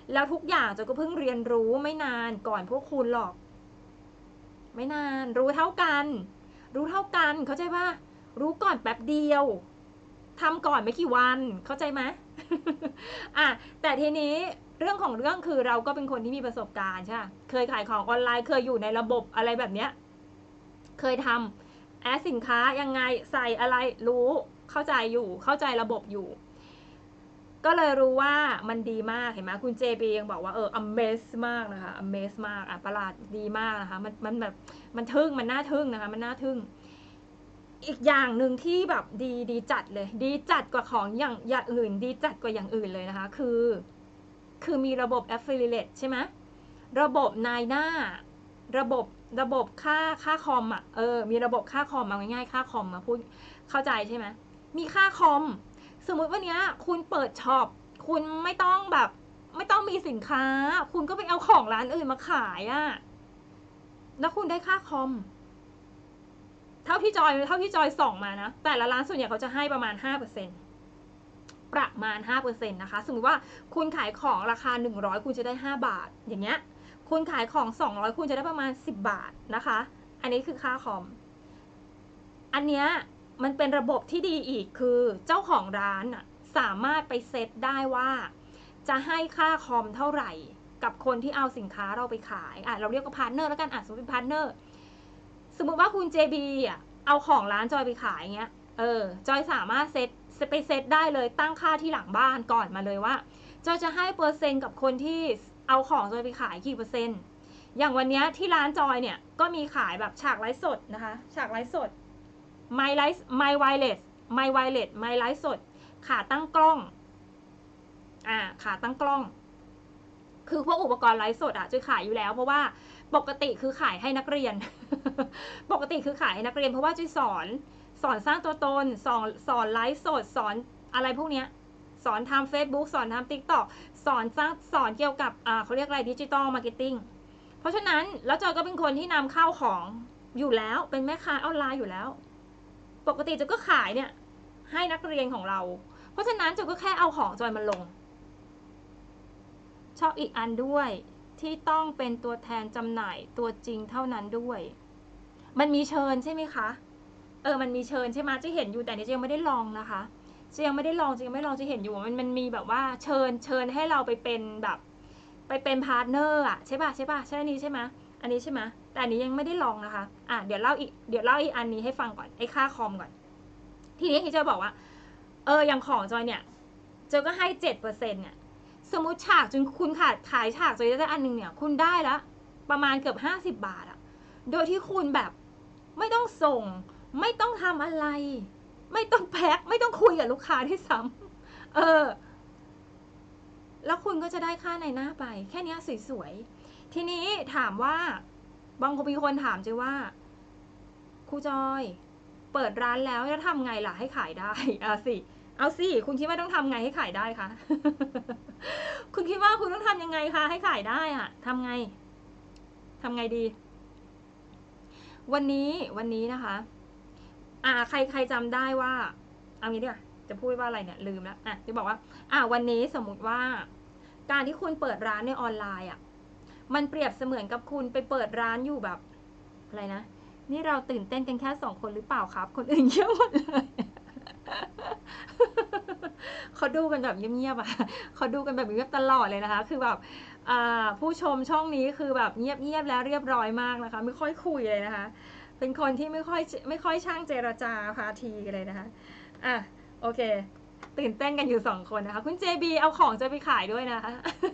แล้วทุกอย่างจอยก็เพิ่งเรียนรู้ไม่นานก่อนพวกคุณหรอกไม่นานรู้เท่ากันรู้เท่ากันเข้าใจป่ะรู้ก่อนแป๊บเดียวทำก่อนไม่กี่วันเข้าใจไหม อ่ะแต่ทีนี้เรื่องของเรื่องคือเราก็เป็นคนที่มีประสบการณ์ใช่ไหมเคยขายของออนไลน์เคยอยู่ในระบบอะไรแบบเนี้ยเคยทำแอดสินค้ายังไงใส่อะไรรู้เข้าใจอยู่เข้าใจระบบอยู่ก็เลยรู้ว่ามันดีมากเห็นไหมคุณเจบียังบอกว่าเออ amaze มากนะคะ amaze มากอ่ะประหลาดดีมากนะคะมันมันแบบมันทึ่งมันน่าทึ่งนะคะมันน่าทึ่งอีกอย่างหนึ่งที่แบบดีดีจัดเลยดีจัดกว่าของอย่างอย่างอื่นดีจัดกว่าอย่างอื่นเลยนะคะคือคือมีระบบ affiliate ใช่ไหมระบบนายหน้าระบบระบบค่าค่าคอมอ่ะเออมีระบบค่าคอมมาง่ายๆค่าคอมมาพูดเข้าใจใช่ไหมมีค่าคอมสมมุติวันนี้คุณเปิดช็อปคุณไม่ต้องแบบไม่ต้องมีสินค้าคุณก็ไปเอาของร้านอื่นมาขายอะแล้วคุณได้ค่าคอมเท่าที่จอยเท่าที่จอยส่องมานะแต่ละร้านส่วนใหญ่เขาจะให้ประมาณ ห้าเปอร์เซ็นต์ ประมาณ ห้าเปอร์เซ็นต์ นะคะสมมติว่าคุณขายของราคาหนึ่งร้อยคุณจะได้ห้าบาทอย่างเงี้ยคุณขายของสองร้อยคุณจะได้ประมาณสิบบาทนะคะอันนี้คือค่าคอมอันเนี้ยมันเป็นระบบที่ดีอีกคือเจ้าของร้านอะสามารถไปเซตได้ว่าจะให้ค่าคอมเท่าไหร่กับคนที่เอาสินค้าเราไปขายอ่ะเราเรียกว่าพาร์ทเนอร์แล้วกันอ่ะสมมติเป็นพาร์ทเนอร์สมมติว่าคุณ เจ บี อ่ะเอาของร้านจอยไปขายเงี้ยเออจอยสามารถเซตไปเซตได้เลยตั้งค่าที่หลังบ้านก่อนมาเลยว่าจอยจะให้เปอร์เซ็นต์กับคนที่เอาของจอยไปขายกี่เปอร์เซ็นต์อย่างวันนี้ที่ร้านจอยเนี่ยก็มีขายแบบฉากไลฟ์สดนะคะฉากไลฟ์สด My Life My Wireless My Wireless My Life สดขาตั้งกล้องอ่าขาตั้งกล้องคือพวกอุปกรณ์ไลฟ์สดอ่ะจะขายอยู่แล้วเพราะว่าปกติคือขายให้นักเรียน ปกติคือขายให้นักเรียนเพราะว่าจะสอนสอนสร้างตัวตนสอนสอนไลฟ์สดสอนอะไรพวกเนี้ยสอนทำ Facebook สอนทำ TikTok สอนสร้างสอนเกี่ยวกับอ่าเขาเรียกอะไรดิจิตอลมาร์เก็ตติ้งเพราะฉะนั้นแล้วจอยก็เป็นคนที่นำเข้าของอยู่แล้วเป็นแม่ค้าออนไลน์อยู่แล้วปกติจอยก็ขายเนี่ยให้นักเรียนของเราเพราะฉะนั้นจอยก็แค่เอาของจอยมาลงชอบอีกอันด้วยที่ต้องเป็นตัวแทนจำหน่ายตัวจริงเท่านั้นด้วยมันมีเชิญใช่ไหมคะเออมันมีเชิญใช่ไหมจะเห็นอยู่แต่นี่จะยังไม่ได้ลองนะคะจะยังไม่ได้ลองจะยังไม่ลองจะเห็นอยู่มันมันมีแบบว่าเชิญเชิญให้เราไปเป็นแบบไปเป็นพาร์ทเนอร์อ่ะใช่ป่ะใช่ป่ะใช่อันนี้ใช่ไหมอันนี้ใช่ไหมแต่อันนี้ยังไม่ได้ลองนะคะอ่ะเดี๋ยวเล่าอีกเดี๋ยวเล่าอีกอันนี้ให้ฟังก่อนไอ้ค่าคอมก่อนทีนี้ที่จอยบอกว่าเอออย่างของจอยเนี่ยจอยก็ให้เจ็ดเปอร์เซ็นต์เนี่ยสมมติฉากจนคุณขาดขายฉากจอยได้อันนึงเนี่ยคุณได้ละประมาณเกือบห้าสิบบาทอะโดยที่คุณแบบไม่ต้องส่งไม่ต้องทำอะไรไม่ต้องแพ็คไม่ต้องคุยกับลูกค้าที่ซ้ำเออแล้วคุณก็จะได้ค่าในหน้าไปแค่นี้สวยๆทีนี้ถามว่าบางคนมีคนถามจอยว่าครูจอยเปิดร้านแล้วจะทำไงล่ะให้ขายได้เอาสิเอาสิคุณคิดว่าต้องทำไงให้ขายได้คะ คุณคิดว่าคุณต้องทำยังไงคะให้ขายได้อะทำไงทำไงดีวันนี้วันนี้นะคะอ่าใครใครจำได้ว่าเอางี้ดีกว่าจะพูดว่าอะไรเนี่ยลืมแล้วอ่ะจะบอกว่าอ่าวันนี้สมมุติว่าการที่คุณเปิดร้านในออนไลน์อ่ะมันเปรียบเสมือนกับคุณไปเปิดร้านอยู่แบบอะไรนะนี่เราตื่นเต้นกันแค่สองคนหรือเปล่าครับคนอื่นเยอะหมดเลยเขาดูกันแบบเงียบๆอ่ะเขาดูกันแบบเงียบตลอดเลยนะคะคือแบบผู้ชมช่องนี้คือแบบเงียบๆแล้วเรียบร้อยมากนะคะไม่ค่อยคุยเลยนะคะเป็นคนที่ไม่ค่อยไม่ค่อยช่างเจรจาพาทีกันเลยนะคะอ่ะโอเคตื่นเต้นกันอยู่สองคนนะคะคุณ เจ บี เอาของจะไปขายด้วยนะคะ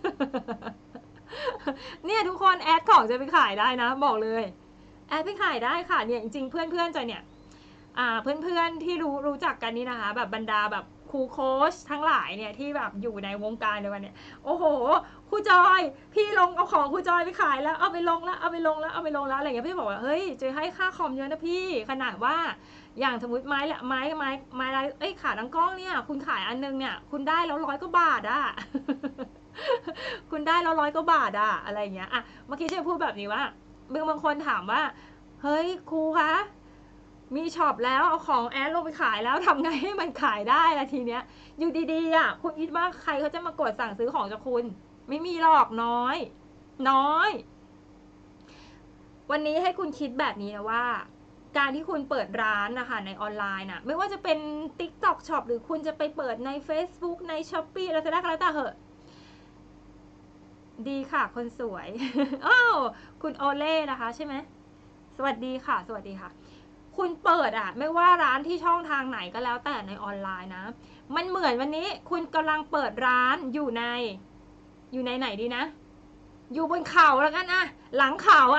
เนี่ยทุกคนแอดของจะไปขายได้นะบอกเลยแอดไปขายได้ค่ะเนี่ยจริงๆเพื่อนๆจอยเนี่ยอ่าเพื่อนๆที่รู้รู้จักกันนี่นะคะแบบบรรดาแบบครูโค้ชทั้งหลายเนี่ยที่แบบอยู่ในวงการในวันเนี้ยโอ้โหครูจอยพี่ลงเอาของครูจอยไปขายแล้วเอาไปลงแล้วเอาไปลงแล้วเอาไปลงแล้วอะไรเงี้ยพี่บอกว่าเฮ้ยจะให้ค่าคอมเยอะนะพี่ขนาดว่าอย่างสมมติไม้ละไม้ไม้ไม้เอ้ยขาตั้งกล้องเนี่ยคุณขายอันนึงเนี่ยคุณได้แล้วร้อยกว่าบาทอะ คุณได้แล้วร้อยกว่าบาทอะอะไรเงี้ยอะเมื่อกี้เชฟพูดแบบนี้ว่าบางบางคนถามว่าเฮ้ยครูคะมีช็อปแล้วเอาของแอดลงไปขายแล้วทำไงให้มันขายได้ละทีเนี้ยอยู่ดีๆอ่ะคุณคิดว่าใครเขาจะมากดสั่งซื้อของจากคุณไม่มีหรอกน้อย น้อย วันนี้ให้คุณคิดแบบนี้นะว่า การที่คุณเปิดร้านนะคะในออนไลน์น่ะ ไม่ว่าจะเป็น TikTok Shop หรือคุณจะไปเปิดใน Facebook ใน Shopee อะไรก็แล้วแต่เหอะดีค่ะคนสวย อ้าวคุณโอเล่นะคะใช่ไหมสวัสดีค่ะสวัสดีค่ะคุณเปิดอ่ะไม่ว่าร้านที่ช่องทางไหนก็แล้วแต่ในออนไลน์นะมันเหมือนวันนี้คุณกำลังเปิดร้านอยู่ในอยู่ในไหนดีนะอยู่บนเขาแล้วกันอะหลังเขาอะ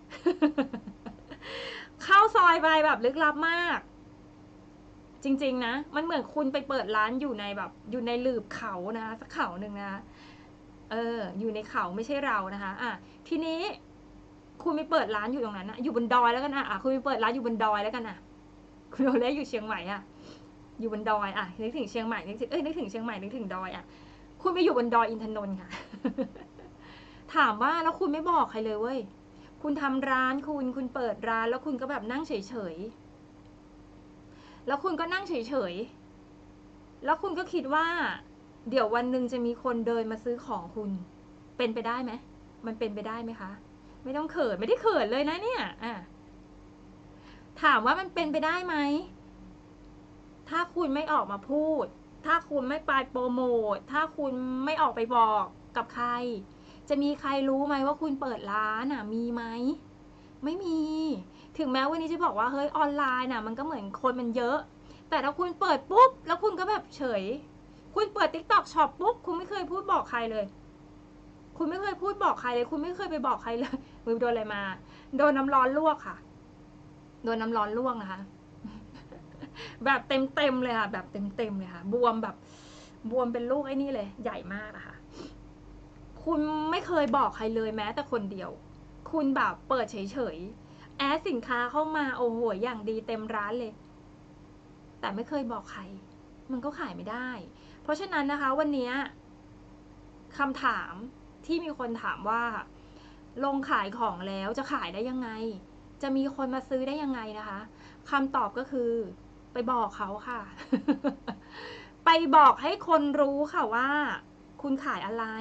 เข้าซอยไปแบบลึกลับมากจริงๆนะมันเหมือนคุณไปเปิดร้านอยู่ในแบบอยู่ในหลืบเขานะสักเขาหนึ่งนะเอออยู่ในเขาไม่ใช่เรานะคะอ่ะทีนี้คุณไปเปิดร้านอยู่ตรงนั้นนะอยู่บนดอยแล้วกันอ่ะคุณไปเปิดร้านอยู่บนดอยแล้วกันอ่ะคุณโอเล่อยู่เชียงใหม่อ่ะอยู่บนดอยอ่ะนึกถึงเชียงใหม่นึกถึงเอ้ยนึกถึงเชียงใหม่นึกถึงดอยอ่ะคุณไปอยู่บนดอยอินทนนท์ค่ะ ถามว่าแล้วคุณไม่บอกใครเลยเว้ยคุณทำร้านคุณคุณเปิดร้านแล้วคุณก็แบบนั่งเฉยๆแล้วคุณก็นั่งเฉยๆแล้วคุณก็คิดว่าเดี๋ยววันหนึ่งจะมีคนเดินมาซื้อของคุณเป็นไปได้ไหมมันเป็นไปได้ไหมคะไม่ต้องเขินไม่ได้เขินเลยนะเนี่ยอ่ะถามว่ามันเป็นไปได้ไหมถ้าคุณไม่ออกมาพูดถ้าคุณไม่ไปโปรโมทถ้าคุณไม่ออกไปบอกกับใครจะมีใครรู้ไหมว่าคุณเปิดร้านอ่ะมีไหมไม่มีถึงแม้วันนี้จะบอกว่าเฮ้ยออนไลน์น่ะมันก็เหมือนคนมันเยอะแต่ถ้าคุณเปิดปุ๊บแล้วคุณก็แบบเฉยคุณเปิด TikTok Shop ปุ๊บคุณไม่เคยพูดบอกใครเลยคุณไม่เคยพูดบอกใครเลยคุณไม่เคยไปบอกใครเลยมือโดนอะไรมาโดนน้ำร้อนลวกค่ะโดนน้ำร้อนลวกนะคะแบบเต็มเต็มเลยค่ะแบบเต็มเต็มเลยค่ะบวมแบบบวมเป็นลูกไอ้นี่เลยใหญ่มากอะค่ะคุณไม่เคยบอกใครเลยแม้แต่คนเดียวคุณแบบเปิดเฉยๆแอดสินค้าเข้ามาโอ้โหอย่างดีเต็มร้านเลยแต่ไม่เคยบอกใครมันก็ขายไม่ได้เพราะฉะนั้นนะคะวันนี้คำถามที่มีคนถามว่าลงขายของแล้วจะขายได้ยังไงจะมีคนมาซื้อได้ยังไงนะคะคำตอบก็คือไปบอกเขาค่ะ ไปบอกให้คนรู้ค่ะว่าคุณขายอะไร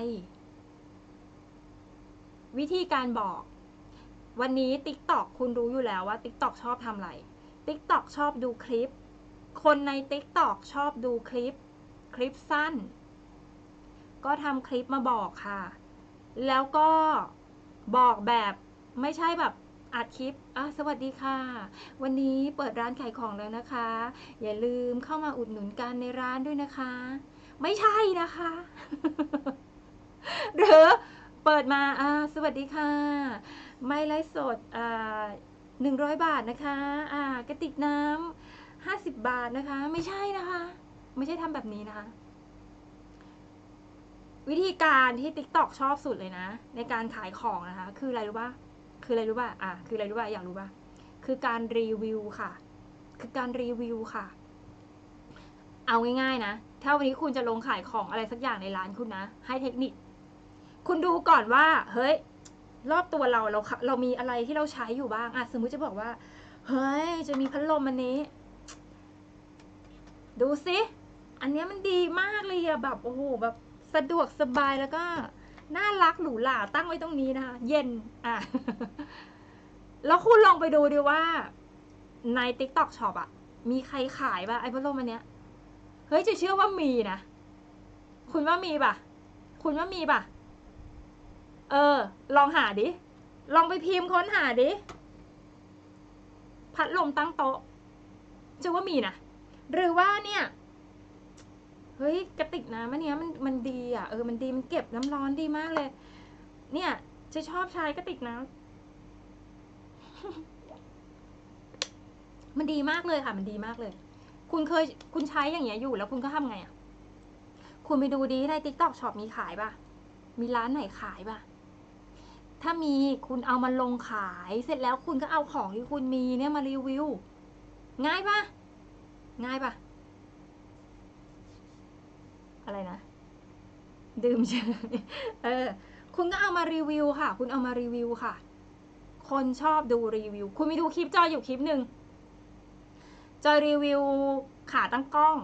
วิธีการบอกวันนี้ TikTok คุณรู้อยู่แล้วว่า TikTok ชอบทำอะไร TikTok ชอบดูคลิปคนใน TikTok ชอบดูคลิปคลิปสั้นก็ทำคลิปมาบอกค่ะแล้วก็บอกแบบไม่ใช่แบบอัดคลิปอ่ะสวัสดีค่ะวันนี้เปิดร้านขายของแล้วนะคะอย่าลืมเข้ามาอุดหนุนกันในร้านด้วยนะคะไม่ใช่นะคะ หรือเปิดมาอ่าสวัสดีค่ะไม่ไลฟ์สดอ่าหนึ่งร้อยบาทนะคะอ่ากระติกน้ำห้าสิบบาทนะคะไม่ใช่นะคะไม่ใช่ทำแบบนี้นะคะวิธีการที่ TikTok ชอบสุดเลยนะในการขายของนะคะคืออะไรรู้ป่ะคืออะไรรู้ป่ะอ่ะคืออะไรรู้ป่ะอยากรู้ป่ะคือการรีวิวค่ะคือการรีวิวค่ะเอาง่ายๆนะถ้าวันนี้คุณจะลงขายของอะไรสักอย่างในร้านคุณนะให้เทคนิคคุณดูก่อนว่าเฮ้ยรอบตัวเราเราเรามีอะไรที่เราใช้อยู่บ้างอ่ะสมมุติจะบอกว่าเฮ้ยจะมีพัดลมอันนี้ดูสิอันนี้มันดีมากเลยอะแบบโอ้โหแบบสะดวกสบายแล้วก็น่ารักหรูหราตั้งไว้ตรงนี้นะคะเย็นอ่ะ แล้วคุณลองไปดูดิว่าใน TikTok Shop อะมีใครขายป่ะไอ้พัดลมอันเนี้ยเฮ้ยจะเชื่อว่ามีนะคุณว่ามีป่ะคุณว่ามีป่ะเออลองหาดิลองไปพิมพ์ค้นหาดิพัดลมตั้งโต๊ะจะว่ามีนะหรือว่าเนี่ยเฮ้ยกระติกน้ำอันเนี้ยมันมันดีอ่ะเออมันดีมันเก็บน้ำร้อนดีมากเลยเนี่ยจะชอบใช้กระติกน้ำมันดีมากเลยค่ะมันดีมากเลยคุณเคยคุณใช้อย่างเงี้ยอยู่แล้วคุณก็ทำไงอ่ะคุณไปดูดีใน TikTok Shop มีขายป่ะมีร้านไหนขายป่ะถ้ามีคุณเอามาลงขายเสร็จแล้วคุณก็เอาของที่คุณมีเนี่ยมารีวิวง่ายป่ะง่ายป่ะอะไรนะดื่มใช่เออคุณก็เอามารีวิวค่ะคุณเอามารีวิวค่ะคนชอบดูรีวิวคุณไปดูคลิปจอยอยู่คลิปหนึ่งจอยรีวิวขาตั้งกล้อง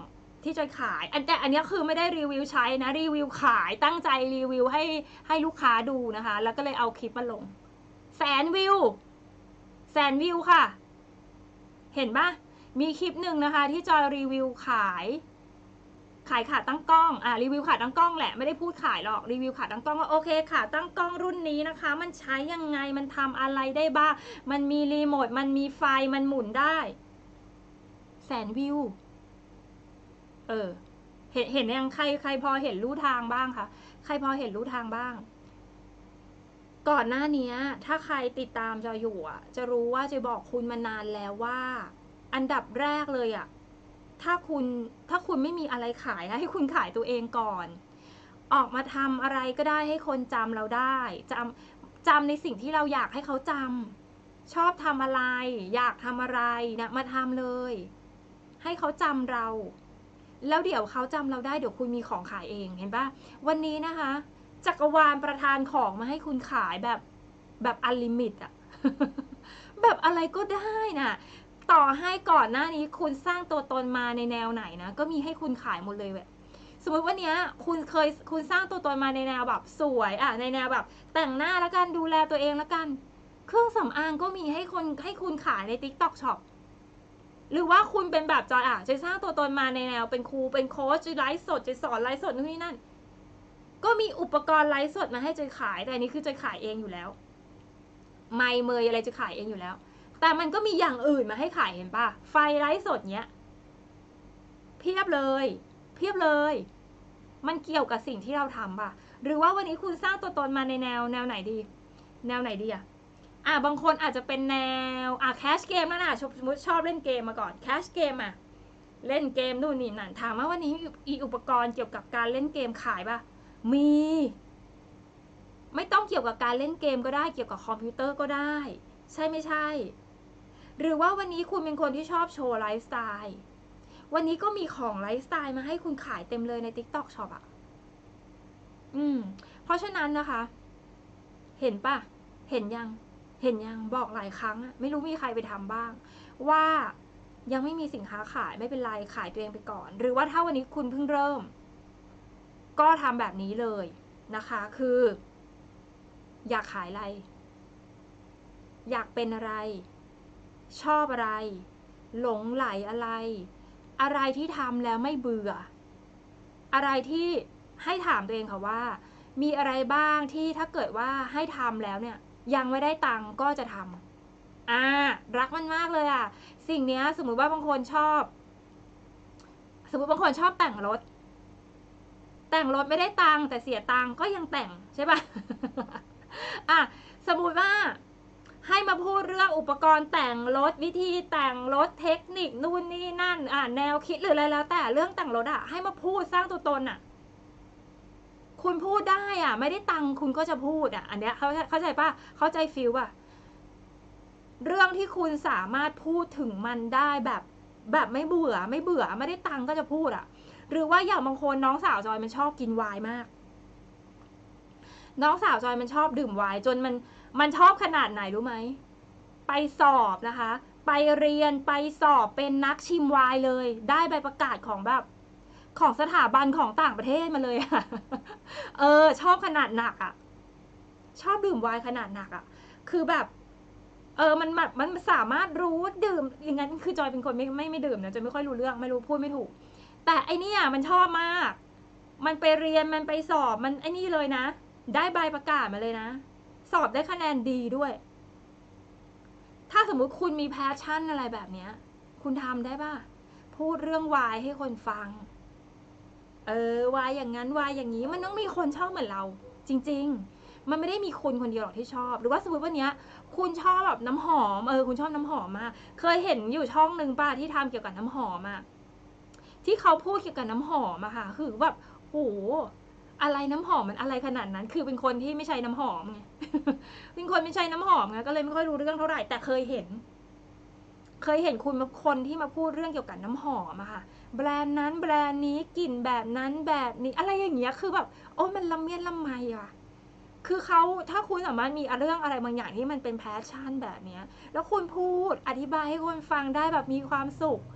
ที่จอยขายอันแต่อันนี้คือไม่ได้รีวิวใช้นะรีวิวขายตั้งใจรีวิวให้ให้ลูกค้าดูนะคะแล้วก็เลยเอาคลิปมาลงแสนวิวแสนวิวค่ะเห็นปะมีคลิปหนึ่งนะคะที่จอยรีวิวขายขายขาตั้งกล้องอ่ะรีวิวขาตั้งกล้องแหละไม่ได้พูดขายหรอกรีวิวขาตั้งกล้องว่าโอเคขาตั้งกล้องรุ่นนี้นะคะมันใช้ยังไงมันทำอะไรได้บ้างมันมีรีโมทมันมีไฟมันหมุนได้แสนวิวเออเห็นเห็นยังใครใครพอเห็นลู่ทางบ้างคะใครพอเห็นลู่ทางบ้างก่อนหน้านี้ถ้าใครติดตามจอยอยู่อ่ะจะรู้ว่าจะบอกคุณมานานแล้วว่าอันดับแรกเลยอ่ะถ้าคุณถ้าคุณไม่มีอะไรขายให้คุณขายตัวเองก่อนออกมาทำอะไรก็ได้ให้คนจำเราได้จำจำในสิ่งที่เราอยากให้เขาจำชอบทำอะไรอยากทำอะไรนะมาทำเลยให้เขาจำเราแล้วเดี๋ยวเขาจำเราได้เดี๋ยวคุณมีของขายเองเห็นปะวันนี้นะคะจักรวาลประทานของมาให้คุณขายแบบแบบอัลลิมิตอะ แบบอะไรก็ได้นะต่อให้ก่อนหน้านี้คุณสร้างตัวตนมาในแนวไหนนะก็มีให้คุณขายหมดเลยแบบสมมติวันนี้คุณเคยคุณสร้างตัวตนมาในแนวแบบสวยอะในแนวแบบแต่งหน้าแล้วกันดูแลตัวเองแล้วกันเครื่องสำอางก็มีให้คนให้คุณขายใน ติ๊กต็อก ช็อป หรือว่าคุณเป็นแบบจอยอ่ะจะสร้างตัวตนมาในแนวเป็นครูเป็นโค้ชจะไลฟ์สดจะสอนไลฟ์สดนู่นนี่นั่นก็มีอุปกรณ์ไลฟ์สดมาให้จอยขายแต่อันนี้คือจอยขายเองอยู่แล้วไมค์เมย์อะไรจะขายเองอยู่แล้วแต่มันก็มีอย่างอื่นมาให้ขายเห็นปะไฟไลฟ์สดเนี้ยเพียบเลยเพียบเลยมันเกี่ยวกับสิ่งที่เราทำป่ะหรือว่าวันนี้คุณสร้างตัวตนมาในแนวแนวไหนดีแนวไหนดีอะอ่ะบางคนอาจจะเป็นแนวอ่ะแคชเกมนั่นน่ะสมมติชอบเล่นเกมมาก่อนแคชเกมอ่ะเล่นเกมนู่นนี่นั่นถามว่าวันนี้มีอุปกรณ์เกี่ยวกับการเล่นเกมขายป่ะมีไม่ต้องเกี่ยวกับการเล่นเกมก็ได้เกี่ยวกับคอมพิวเตอร์ก็ได้ใช่ไม่ใช่หรือว่าวันนี้คุณเป็นคนที่ชอบโชว์ไลฟ์สไตล์วันนี้ก็มีของไลฟ์สไตล์มาให้คุณขายเต็มเลยใน ติ๊กต็อก ช็อป อ่ะอืมเพราะฉะนั้นนะคะเห็นป่ะเห็นยังเห็นยังบอกหลายครั้งไม่รู้มีใครไปทำบ้างว่ายังไม่มีสินค้าขายไม่เป็นไรขายตัวเองไปก่อนหรือว่าถ้าวันนี้คุณเพิ่งเริ่มก็ทำแบบนี้เลยนะคะคืออยากขายอะไรอยากเป็นอะไรชอบอะไรหลงไหลอะไรอะไรที่ทำแล้วไม่เบื่ออะไรที่ให้ถามตัวเองค่ะว่ามีอะไรบ้างที่ถ้าเกิดว่าให้ทำแล้วเนี่ยยังไม่ได้ตังค์ก็จะทำอ่ารักมันมากเลยอ่ะสิ่งเนี้ยสมมุติว่าบางคนชอบสมมติบางคนชอบแต่งรถแต่งรถไม่ได้ตังค์แต่เสียตังค์ก็ยังแต่งใช่ปะ อ่ะสมมุติว่าให้มาพูดเรื่องอุปกรณ์แต่งรถวิธีแต่งรถเทคนิคนู่นนี่นั่นอ่ะแนวคิดหรืออะไรแล้วแต่เรื่องแต่งรถอ่ะให้มาพูดสร้างตัวตนอ่ะคุณพูดได้อ่ะไม่ได้ตังค์คุณก็จะพูดอ่ะอันเนี้ยเขาเข้าใจป่ะเข้าใจฟิลป่ะเรื่องที่คุณสามารถพูดถึงมันได้แบบแบบไม่เบื่อไม่เบื่อไม่ได้ตังค์ก็จะพูดอ่ะหรือว่าอย่างบางคนน้องสาวจอยมันชอบกินไวน์มากน้องสาวจอยมันชอบดื่มไวน์จนมันมันชอบขนาดไหนรู้ไหมไปสอบนะคะไปเรียนไปสอบเป็นนักชิมไวน์เลยได้ใบประกาศของแบบของสถาบันของต่างประเทศมาเลยอะเออชอบขนาดหนักอะชอบดื่มไวน์ขนาดหนักอะคือแบบเออมันแบบมันสามารถรู้ว่าดื่มอย่างนั้นคือจอยเป็นคนไม่ไม่ไม่ดื่มนะจอยไม่ค่อยรู้เรื่องไม่รู้พูดไม่ถูกแต่ไอเนี่ยมันชอบมากมันไปเรียนมันไปสอบมันไอนี่เลยนะได้ใบประกาศมาเลยนะสอบได้คะแนนดีด้วยถ้าสมมุติคุณมีแพชชั่นอะไรแบบเนี้ยคุณทำได้ป่ะพูดเรื่องวายให้คนฟังเออวายอย่างนั้นวายอย่างนี้มันต้องมีคนชอบเหมือนเราจริงๆมันไม่ได้มีคุณคนเดียวหรอกที่ชอบหรือว่าสมมติวันนี้คุณชอบแบบน้ำหอมเออคุณชอบน้ำหอมมากเคยเห็นอยู่ช่องหนึ่งป่ะที่ทำเกี่ยวกับน้ำหอมอะที่เขาพูดเกี่ยวกับน้ำหอมอะค่ะคือแบบโหอะไรน้ำหอมมันอะไรขนาดนั้นคือเป็นคนที่ไม่ใช้น้ำหอมไง เป็นคนไม่ใช้น้ำหอมไงก็เลยไม่ค่อยรู้เรื่องเท่าไหร่แต่เคยเห็นเคยเห็นคุณคนที่มาพูดเรื่องเกี่ยวกับน้ำหอมอะค่ะแบรนด์นั้นแบรนด์นี้กลิ่นแบบนั้นแบบนี้อะไรอย่างเงี้ยคือแบบโอ้มันละเมียดละไมอะคือเขาถ้าคุณสามารถมีเรื่องอะไรบางอย่างที่มันเป็นแพชชั่นแบบเนี้ยแล้วคุณพูดอธิบายให้คนฟังได้แบบมีความสุข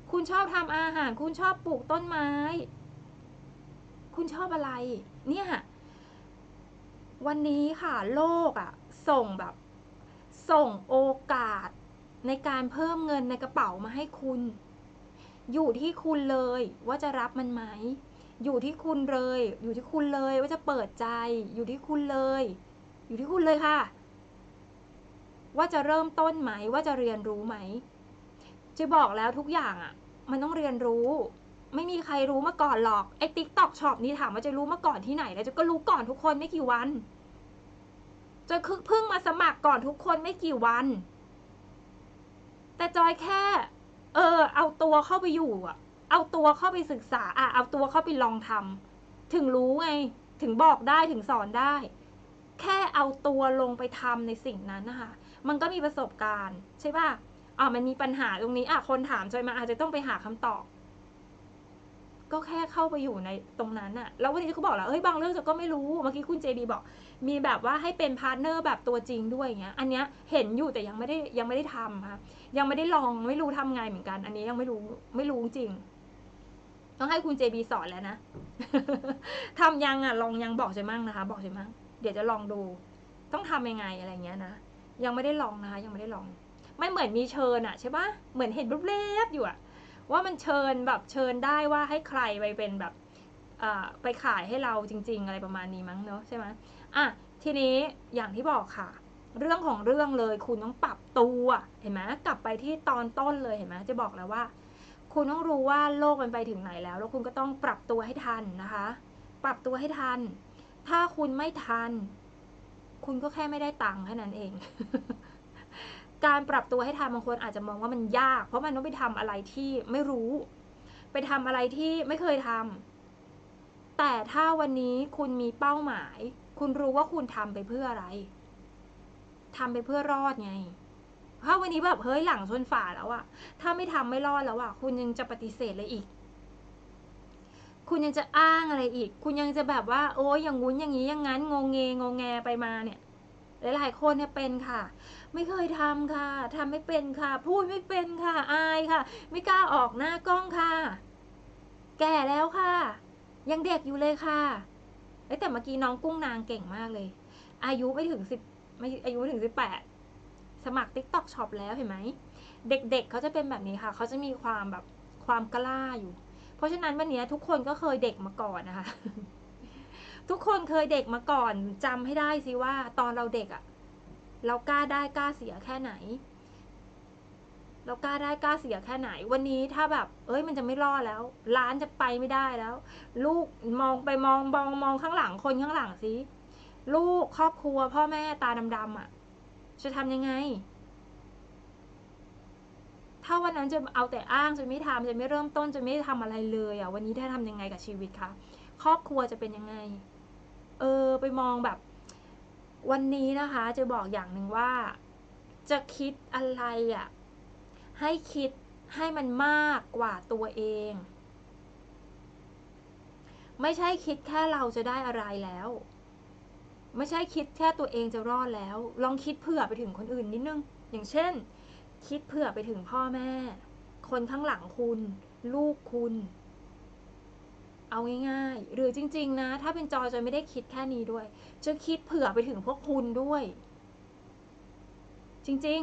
คุณชอบทำอาหารคุณชอบปลูกต้นไม้คุณชอบอะไรเนี่ยวันนี้ค่ะโลกอ่ะส่งแบบส่งโอกาสในการเพิ่มเงินในกระเป๋ามาให้คุณอยู่ที่คุณเลยว่าจะรับมันไหมอยู่ที่คุณเลยอยู่ที่คุณเลยว่าจะเปิดใจอยู่ที่คุณเลยอยู่ที่คุณเลยค่ะว่าจะเริ่มต้นไหมว่าจะเรียนรู้ไหมจะบอกแล้วทุกอย่างอ่ะมันต้องเรียนรู้ไม่มีใครรู้มาก่อนหรอกไอ้ TikTok Shop นี่ถามว่าจะรู้มาก่อนที่ไหนแล้วจะก็รู้ก่อนทุกคนไม่กี่วันจะคือเพิ่งมาสมัครก่อนทุกคนไม่กี่วันแต่จอยแค่เออเอาตัวเข้าไปอยู่อะเอาตัวเข้าไปศึกษาอะเอาตัวเข้าไปลองทำถึงรู้ไงถึงบอกได้ถึงสอนได้แค่เอาตัวลงไปทำในสิ่งนั้นนะคะมันก็มีประสบการณ์ใช่ป่ะอ่ามันมีปัญหาตรงนี้อ่ะคนถามจอยมาอาจจะต้องไปหาคำตอบก็แค่เข้าไปอยู่ในตรงนั้นอะแล้ววันนี้เขาบอกแล้วเฮ้ยบางเรื่องจอยก็ไม่รู้เมื่อกี้คุณเจดีบอกมีแบบว่าให้เป็นพาร์ทเนอร์แบบตัวจริงด้วยอย่างเงี้ยอันเนี้ยเห็นอยู่แต่ยังไม่ได้ยังไม่ได้ทำค่ะยังไม่ได้ลองไม่รู้ทำไงเหมือนกันอันนี้ยังไม่รู้ไม่รู้จริงต้องให้คุณเจบีสอนแล้วนะ ทำยังอ่ะลองยังบอกใช่มั่งนะคะบอกใช่มั่งเดี๋ยวจะลองดูต้องทำยังไงอะไรเงี้ยนะยังไม่ได้ลองนะคะยังไม่ได้ลองไม่เหมือนมีเชิญอ่ะใช่ปะเหมือนเห็นรูปเล็บอยู่อ่ะว่ามันเชิญแบบเชิญได้ว่าให้ใครไปเป็นแบบไปขายให้เราจริงๆอะไรประมาณนี้มั้งเนอะใช่ไหมอ่ะทีนี้อย่างที่บอกค่ะเรื่องของเรื่องเลยคุณต้องปรับตัวเห็นไหมกลับไปที่ตอนต้นเลยเห็นไหมจะบอกแล้วว่าคุณต้องรู้ว่าโลกมันไปถึงไหนแล้วแล้วคุณก็ต้องปรับตัวให้ทันนะคะปรับตัวให้ทันถ้าคุณไม่ทันคุณก็แค่ไม่ได้ตังค์แค่นั้นเอง การปรับตัวให้ทันบางคนอาจจะมองว่ามันยากเพราะมันต้องไปทำอะไรที่ไม่รู้ไปทำอะไรที่ไม่เคยทำแต่ถ้าวันนี้คุณมีเป้าหมายคุณรู้ว่าคุณทำไปเพื่ออะไรทำไปเพื่อรอดไงถ้าวันนี้แบบเฮ้ยหลังชนฝาแล้วอะถ้าไม่ทำไม่รอดแล้วอะคุณยังจะปฏิเสธเลยอีกคุณยังจะอ้างอะไรอีกคุณยังจะแบบว่าโอ้ยอย่างงุ้นอย่างนี้อย่างงั้นงงเงงงแงไปมาเนี่ยหลายๆคนเนี่ยเป็นค่ะไม่เคยทำค่ะทำไม่เป็นค่ะพูดไม่เป็นค่ะอายค่ะไม่กล้าออกหน้ากล้องค่ะแก่แล้วค่ะยังเด็กอยู่เลยค่ะแต่เมื่อกี้น้องกุ้งนางเก่งมากเลยอายุไม่ถึงสิบไม่อายุไม่ถึงสิบแปดสมัคร TikTok Shop แล้วเห็นไหมเด็กๆ เเขาจะเป็นแบบนี้ค่ะเขาจะมีความแบบความกล้าอยู่เพราะฉะนั้นวันนี้ทุกคนก็เคยเด็กมาก่อนนะคะทุกคนเคยเด็กมาก่อนจำให้ได้สิว่าตอนเราเด็กอะเรากล้าได้กล้าเสียแค่ไหนเรากล้าได้กล้าเสียแค่ไหนวันนี้ถ้าแบบเอ้ยมันจะไม่รอดแล้วร้านจะไปไม่ได้แล้วลูกมองไปมองมองมองข้างหลังคนข้างหลังสิลูกครอบครัวพ่อแม่ตาดำๆอะจะทำยังไงถ้าวันนั้นจะเอาแต่อ้างจะไม่ทำจะไม่เริ่มต้นจะไม่ทำอะไรเลยอ่ะวันนี้ได้ทำยังไงกับชีวิตคะครอบครัวจะเป็นยังไงเออไปมองแบบวันนี้นะคะจะบอกอย่างหนึ่งว่าจะคิดอะไรอ่ะให้คิดให้มันมากกว่าตัวเองไม่ใช่คิดแค่เราจะได้อะไรแล้วไม่ใช่คิดแค่ตัวเองจะรอดแล้วลองคิดเผื่อไปถึงคนอื่นนิดนึงอย่างเช่นคิดเผื่อไปถึงพ่อแม่คนข้างหลังคุณลูกคุณเอาง่ายๆหรือจริงๆนะถ้าเป็นจอยจอยไม่ได้คิดแค่นี้ด้วยจะคิดเผื่อไปถึงพวกคุณด้วยจริง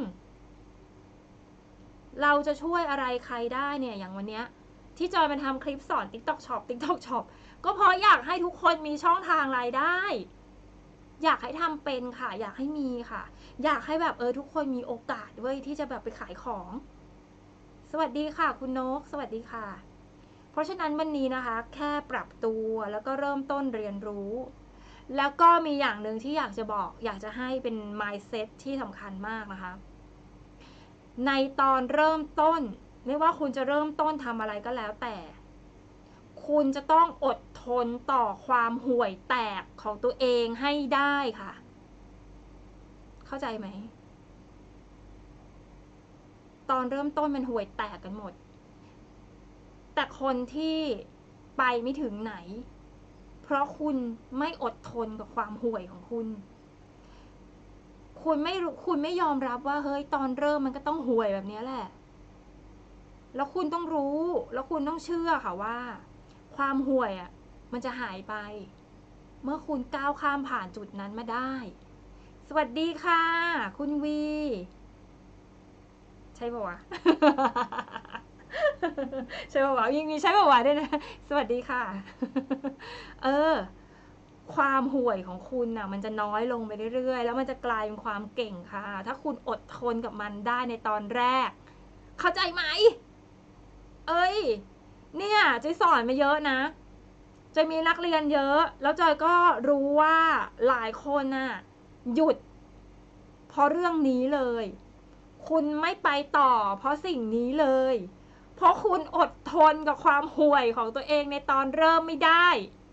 ๆเราจะช่วยอะไรใครได้เนี่ยอย่างวันเนี้ยที่จอยมาทำคลิปสอน TikTok Shop TikTok Shop ก็เพราะอยากให้ทุกคนมีช่องทางรายได้อยากให้ทำเป็นค่ะอยากให้มีค่ะอยากให้แบบเออทุกคนมีโอกาสด้วยที่จะแบบไปขายของสวัสดีค่ะคุณนกสวัสดีค่ะเพราะฉะนั้นวันนี้นะคะแค่ปรับตัวแล้วก็เริ่มต้นเรียนรู้แล้วก็มีอย่างหนึ่งที่อยากจะบอกอยากจะให้เป็น mindset ที่สำคัญมากนะคะในตอนเริ่มต้นไม่ว่าคุณจะเริ่มต้นทำอะไรก็แล้วแต่คุณจะต้องอดทนต่อความห่วยแตกของตัวเองให้ได้ค่ะเข้าใจไหมตอนเริ่มต้นมันห่วยแตกกันหมดแต่คนที่ไปไม่ถึงไหนเพราะคุณไม่อดทนกับความห่วยของคุณคุณไม่คุณไม่ยอมรับว่าเฮ้ยตอนเริ่มมันก็ต้องห่วยแบบนี้แหละแล้วคุณต้องรู้แล้วคุณต้องเชื่อค่ะว่าความห่วยอ่ะมันจะหายไปเมื่อคุณก้าวข้ามผ่านจุดนั้นมาได้สวัสดีค่ะคุณวีใช่ปะวะ ใช่ปะวะยังมีใช่ปะวะด้วยนะสวัสดีค่ะ เออความห่วยของคุณน่ะมันจะน้อยลงไปเรื่อยๆแล้วมันจะกลายเป็นความเก่งค่ะถ้าคุณอดทนกับมันได้ในตอนแรกเข้าใจไหมเอ้ยเนี่ยจอยสอนมาเยอะนะจอยมีนักเรียนเยอะแล้วจอยก็รู้ว่าหลายคนน่ะหยุดเพราะเรื่องนี้เลยคุณไม่ไปต่อเพราะสิ่งนี้เลยเพราะคุณอดทนกับความห่วยของตัวเองในตอนเริ่มไม่ได้